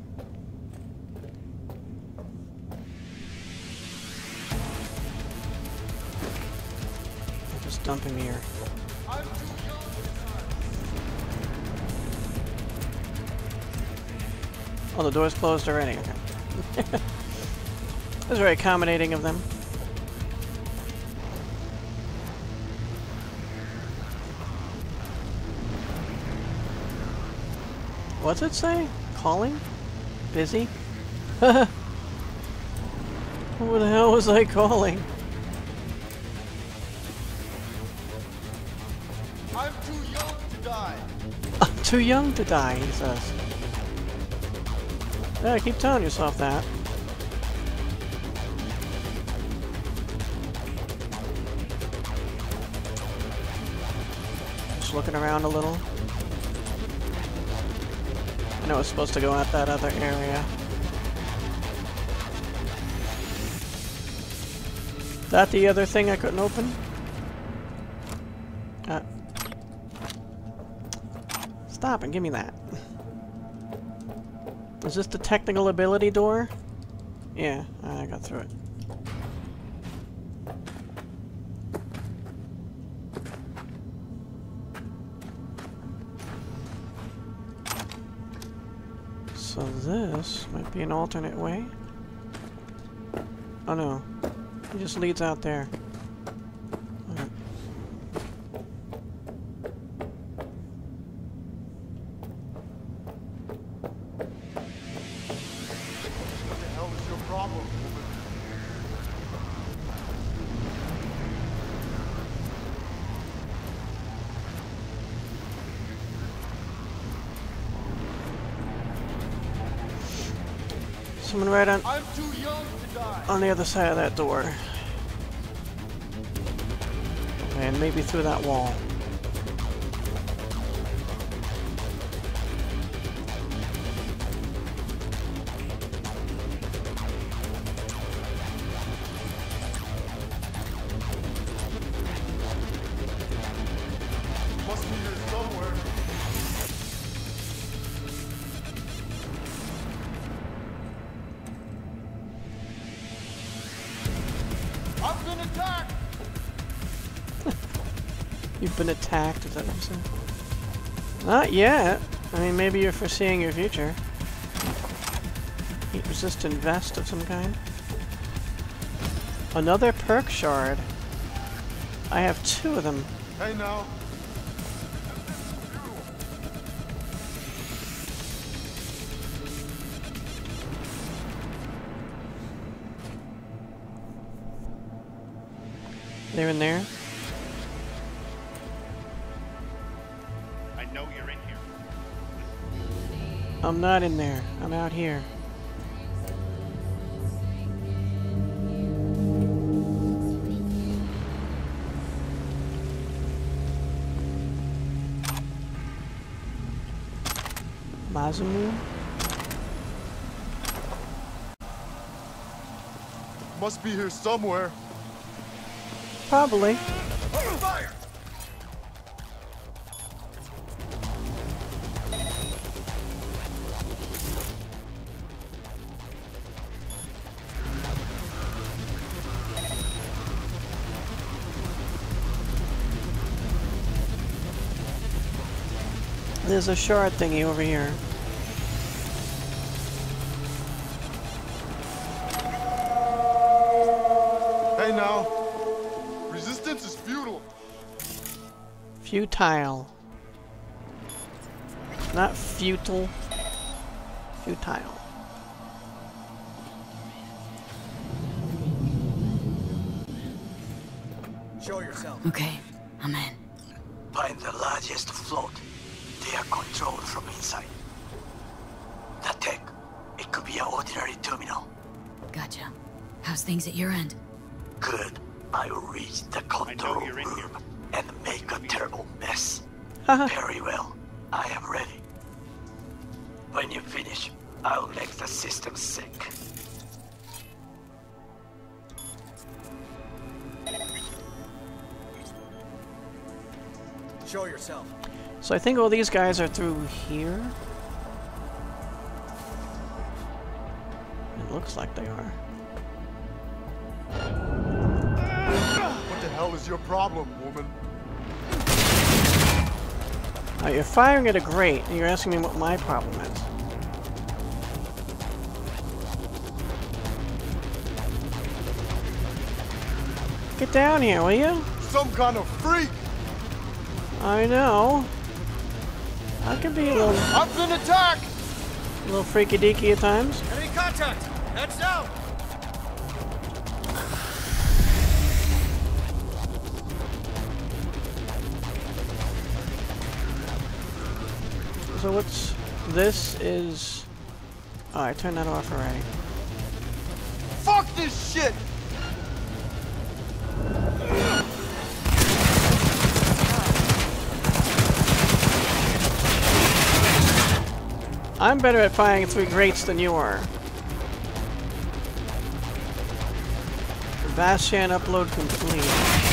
I'm just dumping here. Oh, the door's closed already. Okay. That's very accommodating of them. What's it say? Calling? Busy? What the hell was I calling? I'm too young to die. I'm too young to die, he says. Yeah, keep telling yourself that. Just looking around a little. I know I was supposed to go out that other area. Is that the other thing I couldn't open? Uh, stop and give me that. Is this the technical ability door? Yeah, I got through it. So this might be an alternate way. Oh no, it just leads out there. Okay. What the hell is your problem, woman? Someone right on I'm too young to die. on the other side of that door. And maybe through that wall. Must be here somewhere. I've been attacked. You've been attacked, is that what you said? Not yet. I mean, maybe you're foreseeing your future. Heat resistant vest of some kind. Another perk shard. I have two of them. Hey now. They're in there. I know you're in here. I'm not in there. I'm out here. Mazumu? Must be here somewhere. Probably. Fire! There's a shard thingy over here. Hey now. Resistance is futile. Futile. Not futile. Futile. Show yourself. Okay, I'm in. Find the largest float. They are controlled from inside. That tech, it could be an ordinary terminal. Gotcha. How's things at your end? Good. I will reach the control room and make a terrible mess. Very well. I am ready. When you finish, I'll make the system sync. Show yourself. So I think all these guys are through here. It looks like they are. What the hell is your problem, woman? Now you're firing at a grate, and you're asking me what my problem is. Get down here, will you? Some kind of freak! I know. I can be a little, I've been attacked! a little freaky deaky at times. Enemy contact! Heads down! So what's this is? Oh, I turned that off already. Fuck this shit! I'm better at firing through grates than you are. Bastion upload complete.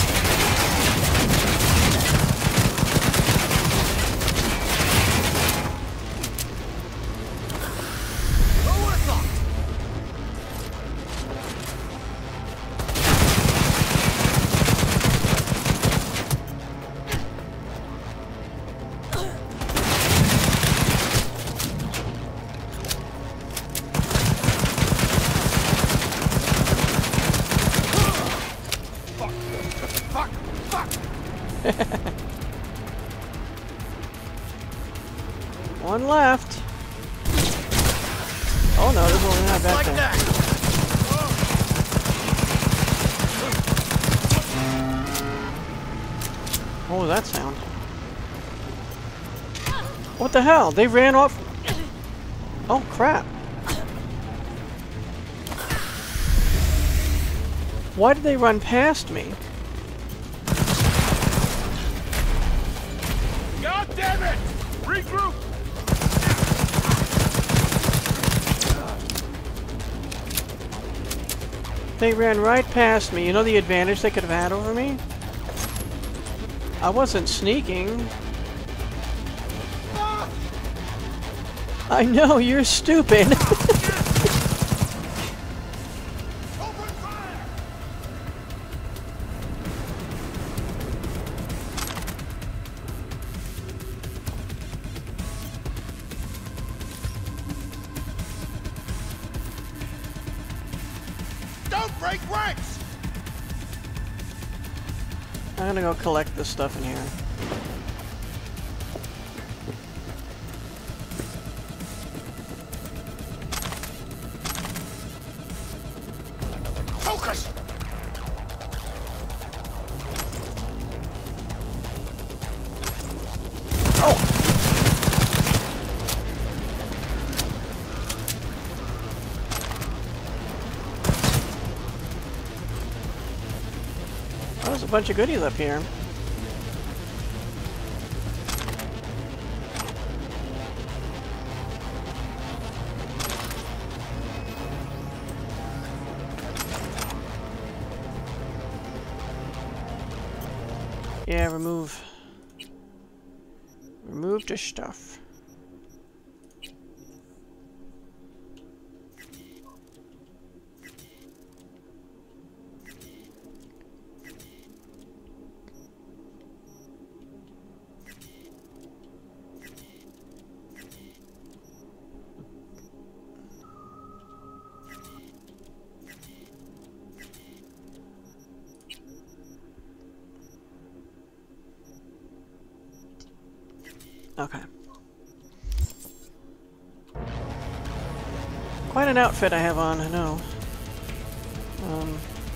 One left. Oh no, there's only not back Like there. that. What was that sound? What the hell? They ran off. Oh crap. Why did they run past me? God damn it! Regroup! They ran right past me. You know the advantage they could have had over me? I wasn't sneaking. I know, you're stupid. Don't break ranks! I'm gonna go collect this stuff in here. Focus! Oh, there's a bunch of goodies up here. Yeah, remove. Remove the stuff. Okay. Quite an outfit I have on, I know. Um,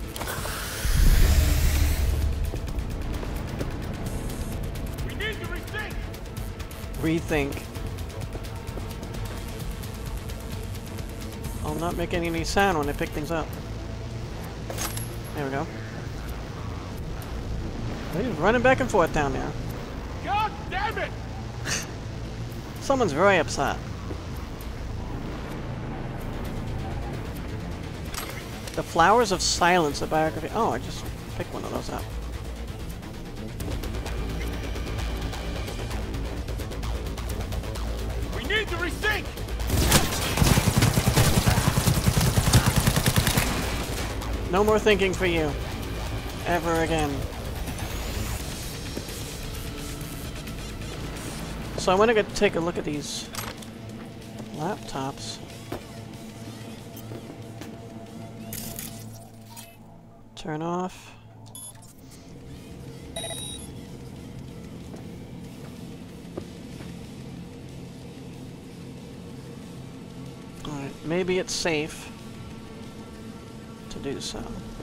We need to rethink! rethink. I'll not make any sound when I pick things up. There we go. He's running back and forth down there. God damn it! Someone's very upset. The Flowers of Silence, a biography. Oh, I just picked one of those up. need to resync! No more thinking for you. Ever again. So I want to go take a look at these laptops. Turn off. Alright, maybe it's safe to do so.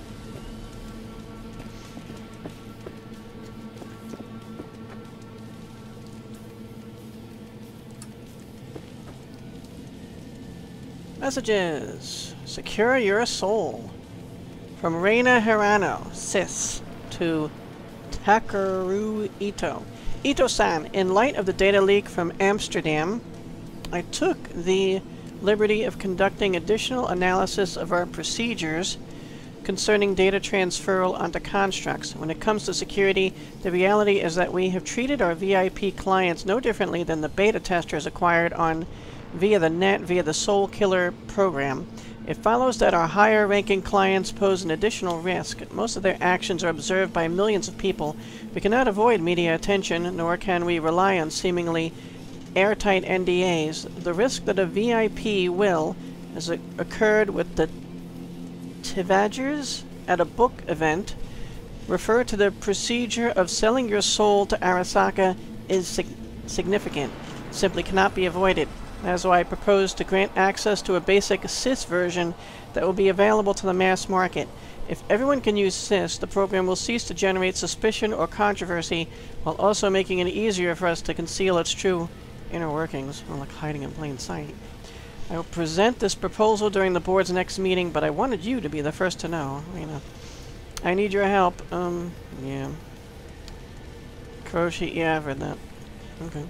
Messages. Secure your soul. From Reina Hirano, Sis, to Takeru Ito. Ito-san, in light of the data leak from Amsterdam, I took the liberty of conducting additional analysis of our procedures concerning data transferal onto constructs. When it comes to security, the reality is that we have treated our V I P clients no differently than the beta testers acquired on via the net via the Soul Killer program. It follows that our higher-ranking clients pose an additional risk. Most of their actions are observed by millions of people. We cannot avoid media attention, nor can we rely on seemingly airtight N D As. The risk that a V I P will, as it occurred with the Tivagers at a book event, refer to the procedure of selling your soul to Arasaka is sig significant. It simply cannot be avoided. That is why I propose to grant access to a basic S I S version that will be available to the mass market. If everyone can use S I S, the program will cease to generate suspicion or controversy, while also making it easier for us to conceal its true inner workings, or like hiding in plain sight. I will present this proposal during the board's next meeting, but I wanted you to be the first to know. You know, I need your help. Um, yeah. Crochet, yeah, I've read that. Okay.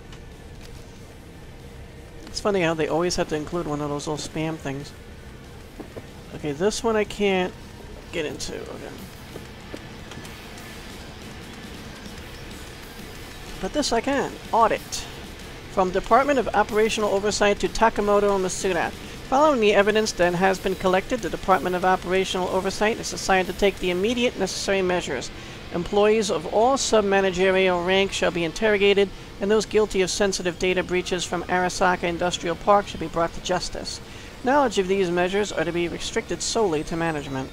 It's funny how they always have to include one of those little spam things. Okay, this one I can't get into. Okay. But this I can. Audit. From Department of Operational Oversight to Takamoto Masuda. Following the evidence that has been collected, the Department of Operational Oversight is assigned to take the immediate necessary measures. Employees of all sub-managerial ranks shall be interrogated, and those guilty of sensitive data breaches from Arasaka Industrial Park should be brought to justice. Knowledge of these measures are to be restricted solely to management.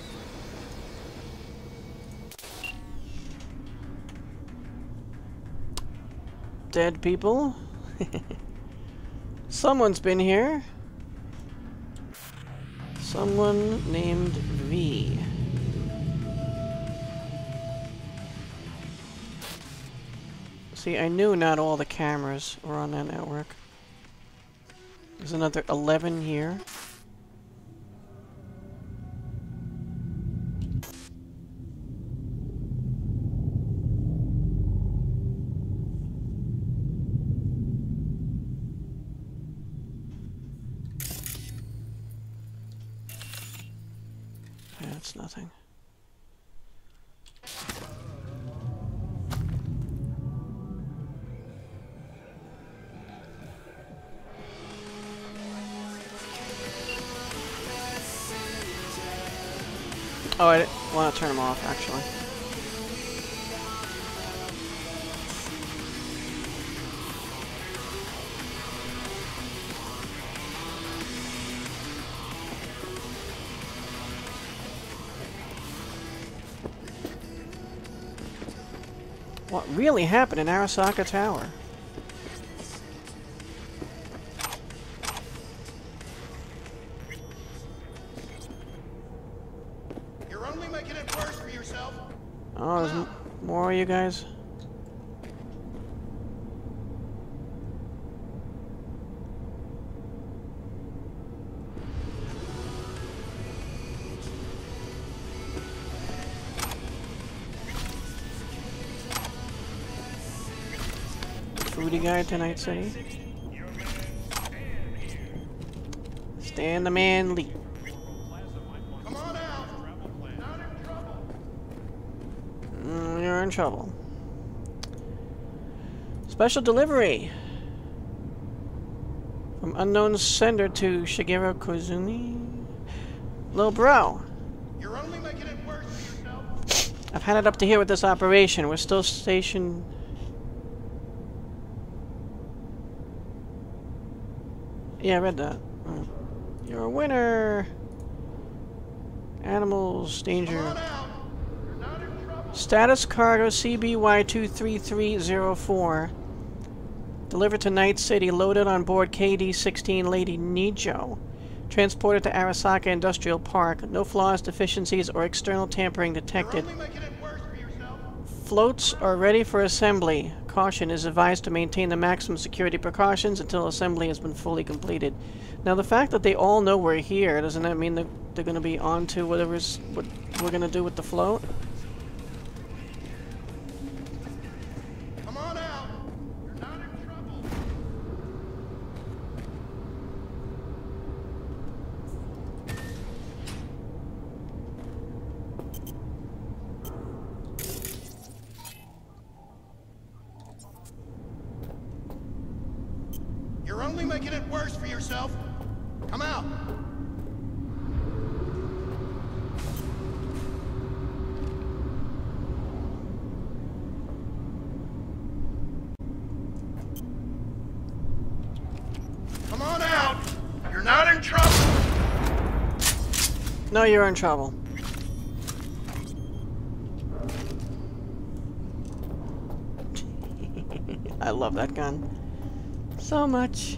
Dead people? Someone's been here. Someone named V. See, I knew not all the cameras were on that network. There's another eleven here. That's nothing. Oh, I want to turn them off, actually. What really happened in Arasaka Tower? You're only making it worse for yourself. Oh, there's m more of you guys? Foodie guy tonight, City. Stand the man lead. Come on out. Not in trouble. Mm, you're in trouble. Special delivery. From unknown sender to Shigeru Kozumi. Lil bro. You're only making it worse for yourself. I've had it up to here with this operation. We're still stationed. Yeah, I read that. Oh. You're a winner. Animals, danger. Status cargo C B Y two three three zero four. Delivered to Night City, loaded on board K D sixteen Lady Nijo. Transported to Arasaka Industrial Park. No flaws, deficiencies, or external tampering detected. Floats are ready for assembly. Caution is advised to maintain the maximum security precautions until assembly has been fully completed. Now, the fact that they all know we're here, doesn't that mean that they're going to be on to whatever's what we're going to do with the float? Come on out. You're not in trouble. You're only making it worse for yourself. Come out. Come on out. You're not in trouble. No, you're in trouble. I love that gun so much.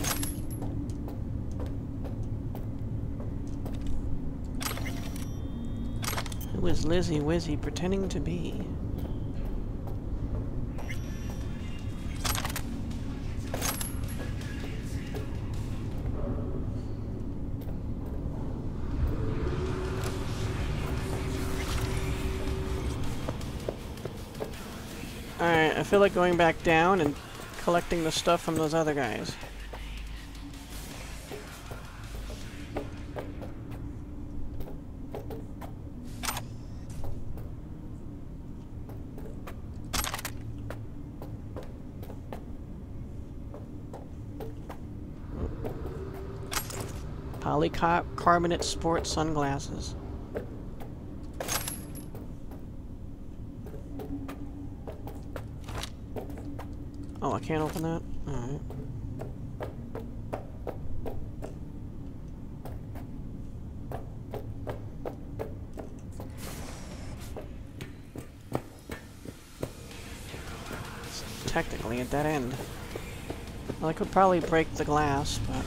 Who is Lizzie Wizzy pretending to be? Alright, I feel like going back down and collecting the stuff from those other guys. Polycarbonate sport sunglasses. Oh, I can't open that? Alright. It's technically a dead end. Well, I could probably break the glass, but...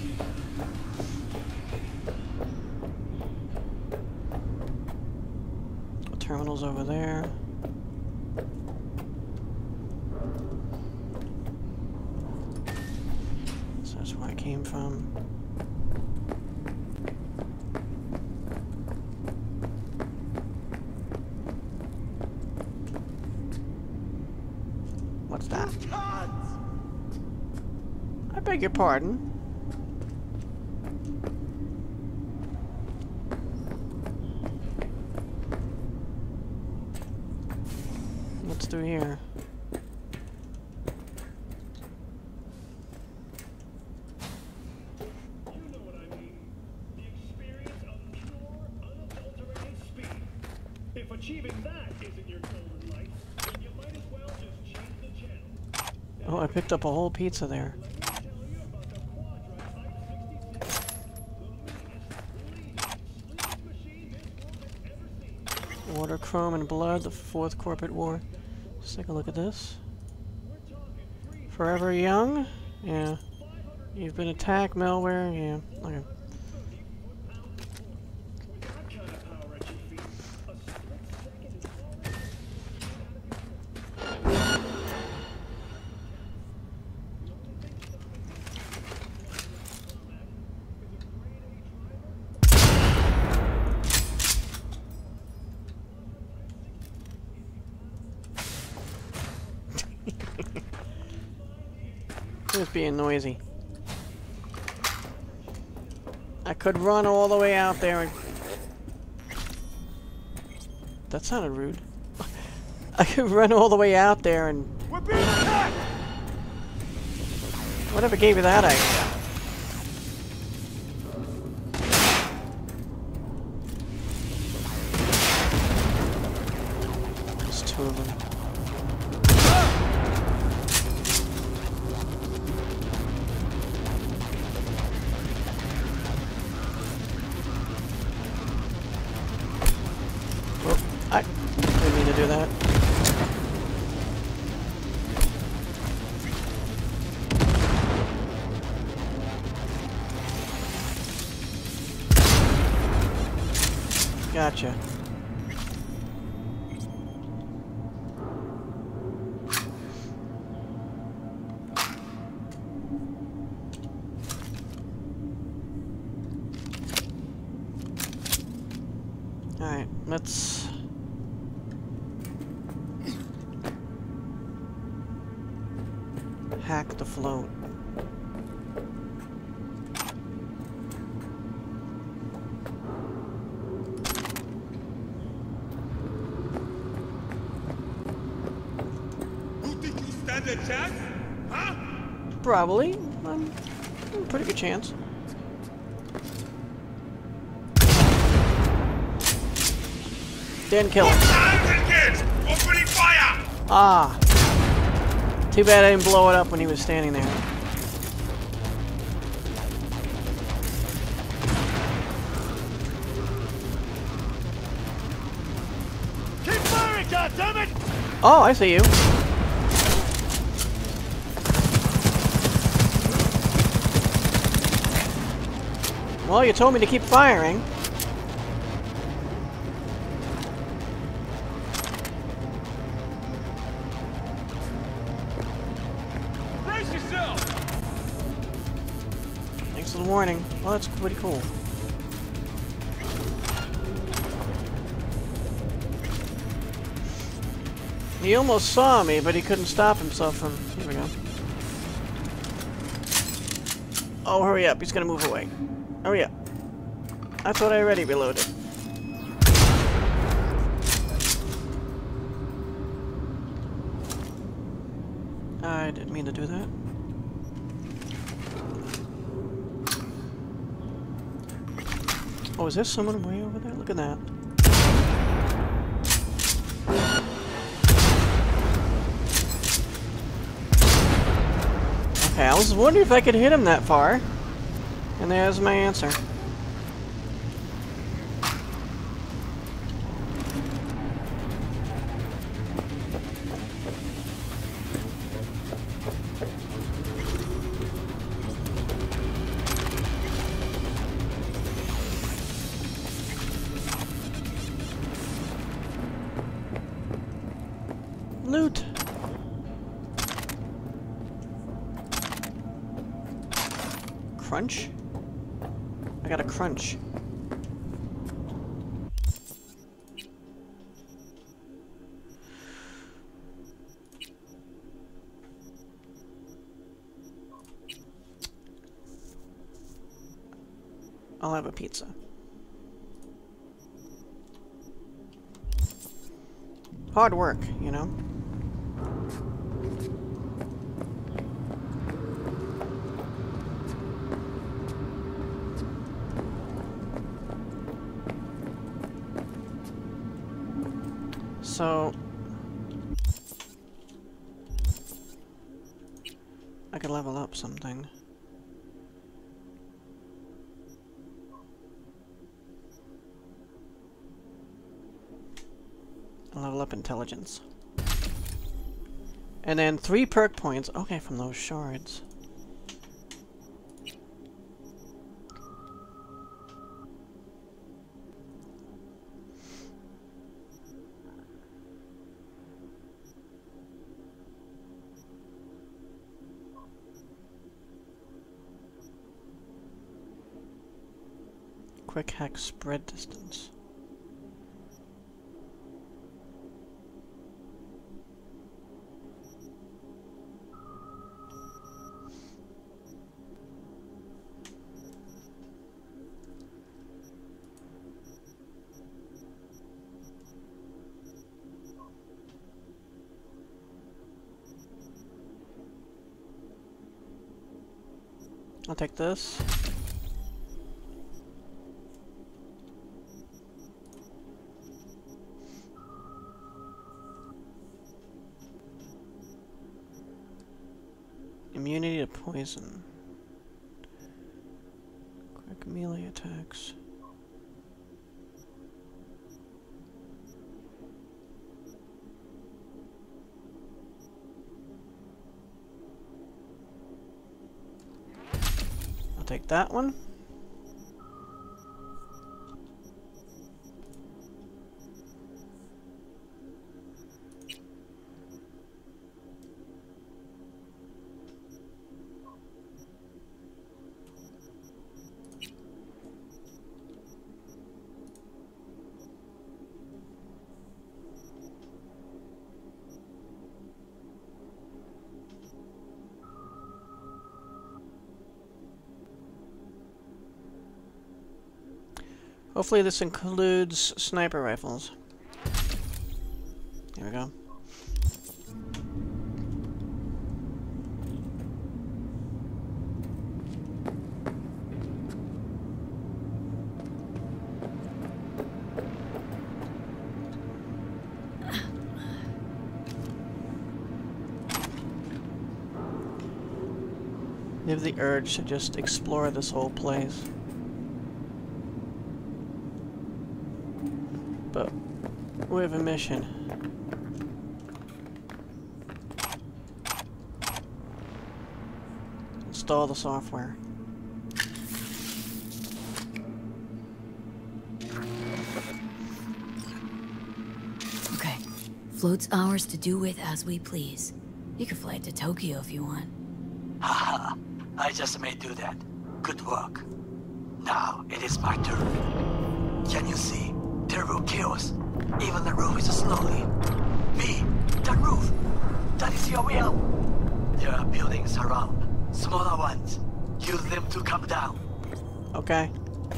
the terminal's over there. That's where I came from. What's that? I beg your pardon. What's through here? If achieving that isn't your goal in life, then you might as well just change the channel. Oh, I picked up a whole pizza there. Water, chrome, and blood, the fourth corporate war. Let's take a look at this. Forever young? Yeah. You've been attacked, malware? Yeah. Okay. Just being noisy. I could run all the way out there and... That sounded rude. I could run all the way out there and... We're being attacked! Whatever gave you that idea? Gotcha. Alright, let's... hack the float. Stand a chance? Huh? Probably. Um, pretty good chance. Didn't kill him. Opening fire! Ah. Too bad I didn't blow it up when he was standing there. Keep firing, goddammit! Oh, I see you. Well, you told me to keep firing. Brace yourself! Thanks for the warning. Well, that's pretty cool. He almost saw me, but he couldn't stop himself from... Here we go. Oh, hurry up. He's gonna move away. Hurry up. I thought I already reloaded. I didn't mean to do that. Oh, is there someone way over there? Look at that. Okay, I was wondering if I could hit him that far. And there's my answer. Loot. Crunch? I got a crunch. I'll have a pizza. Hard work, you know? So... I could level up something. Level up intelligence. And then three perk points. Okay, from those shards. Quick hack spread distance. I'll take this. Immunity to poison. Quick melee attacks. I'll take that one. Hopefully this includes sniper rifles. Here we go. I have the urge to just explore this whole place. But we have a mission. Install the software. Okay. Float's ours to do with as we please. You can fly it to Tokyo if you want. Haha, I just may do that. Good work. Now it is my turn. Can you see? Terrible chaos. Even the roof is slowly. Me, the roof. That is your will. There are buildings around. Smaller ones. Use them to come down. Okay.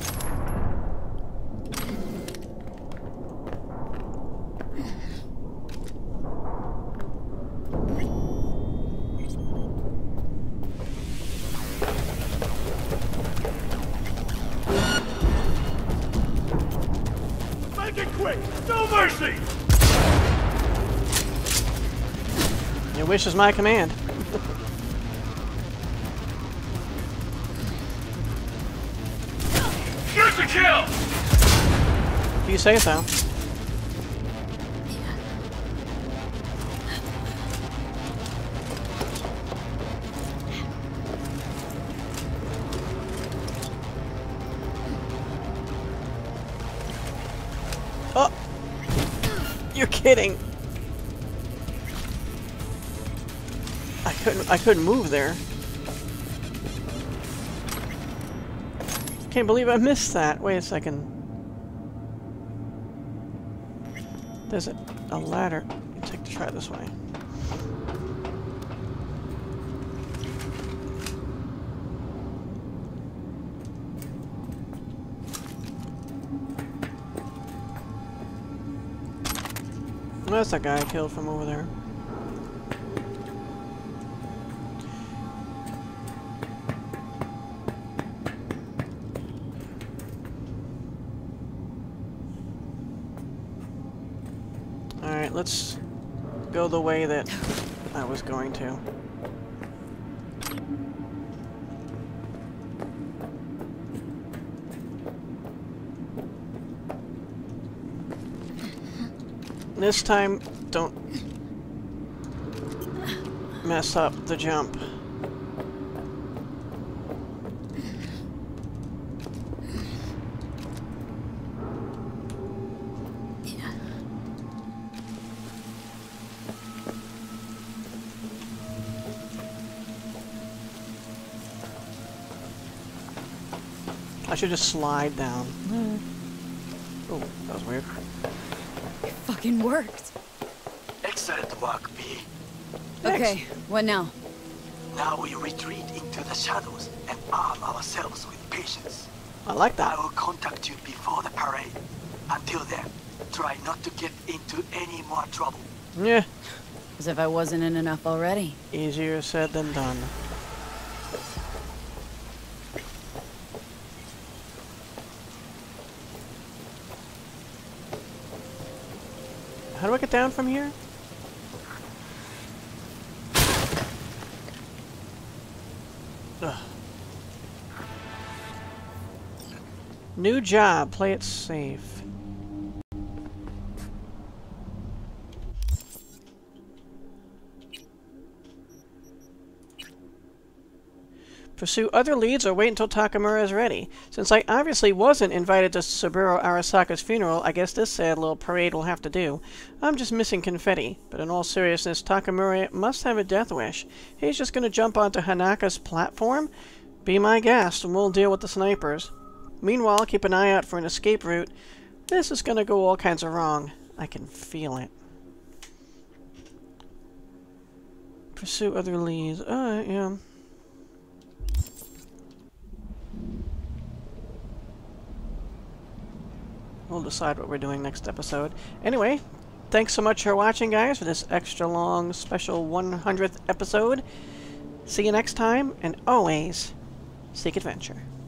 Make it quick! No mercy! Your wish is my command. Shoot to kill! If you say so. Oh! You're kidding. I couldn't I couldn't move there. Can't believe I missed that. Wait a second. There's a, a ladder. Let's take the try this way. That's that guy I killed from over there. Alright, let's go the way that I was going to. This time, don't mess up the jump. I should just slide down. Oh, that was weird. It fucking worked. Excellent work, B. Okay, what now? Now we retreat into the shadows and arm ourselves with patience. I like that. I will contact you before the parade. Until then, try not to get into any more trouble. Yeah. As if I wasn't in enough already. Easier said than done. How do I get down from here? Ugh. New job. Play it safe. Pursue other leads or wait until Takamura is ready. Since I obviously wasn't invited to Saburo Arasaka's funeral, I guess this sad little parade will have to do. I'm just missing confetti. But in all seriousness, Takamura must have a death wish. He's just going to jump onto Hanaka's platform? Be my guest, and we'll deal with the snipers. Meanwhile, keep an eye out for an escape route. This is going to go all kinds of wrong. I can feel it. Pursue other leads. Alright, yeah. We'll decide what we're doing next episode. Anyway, thanks so much for watching, guys, for this extra long special one hundredth episode. See you next time, and always seek adventure.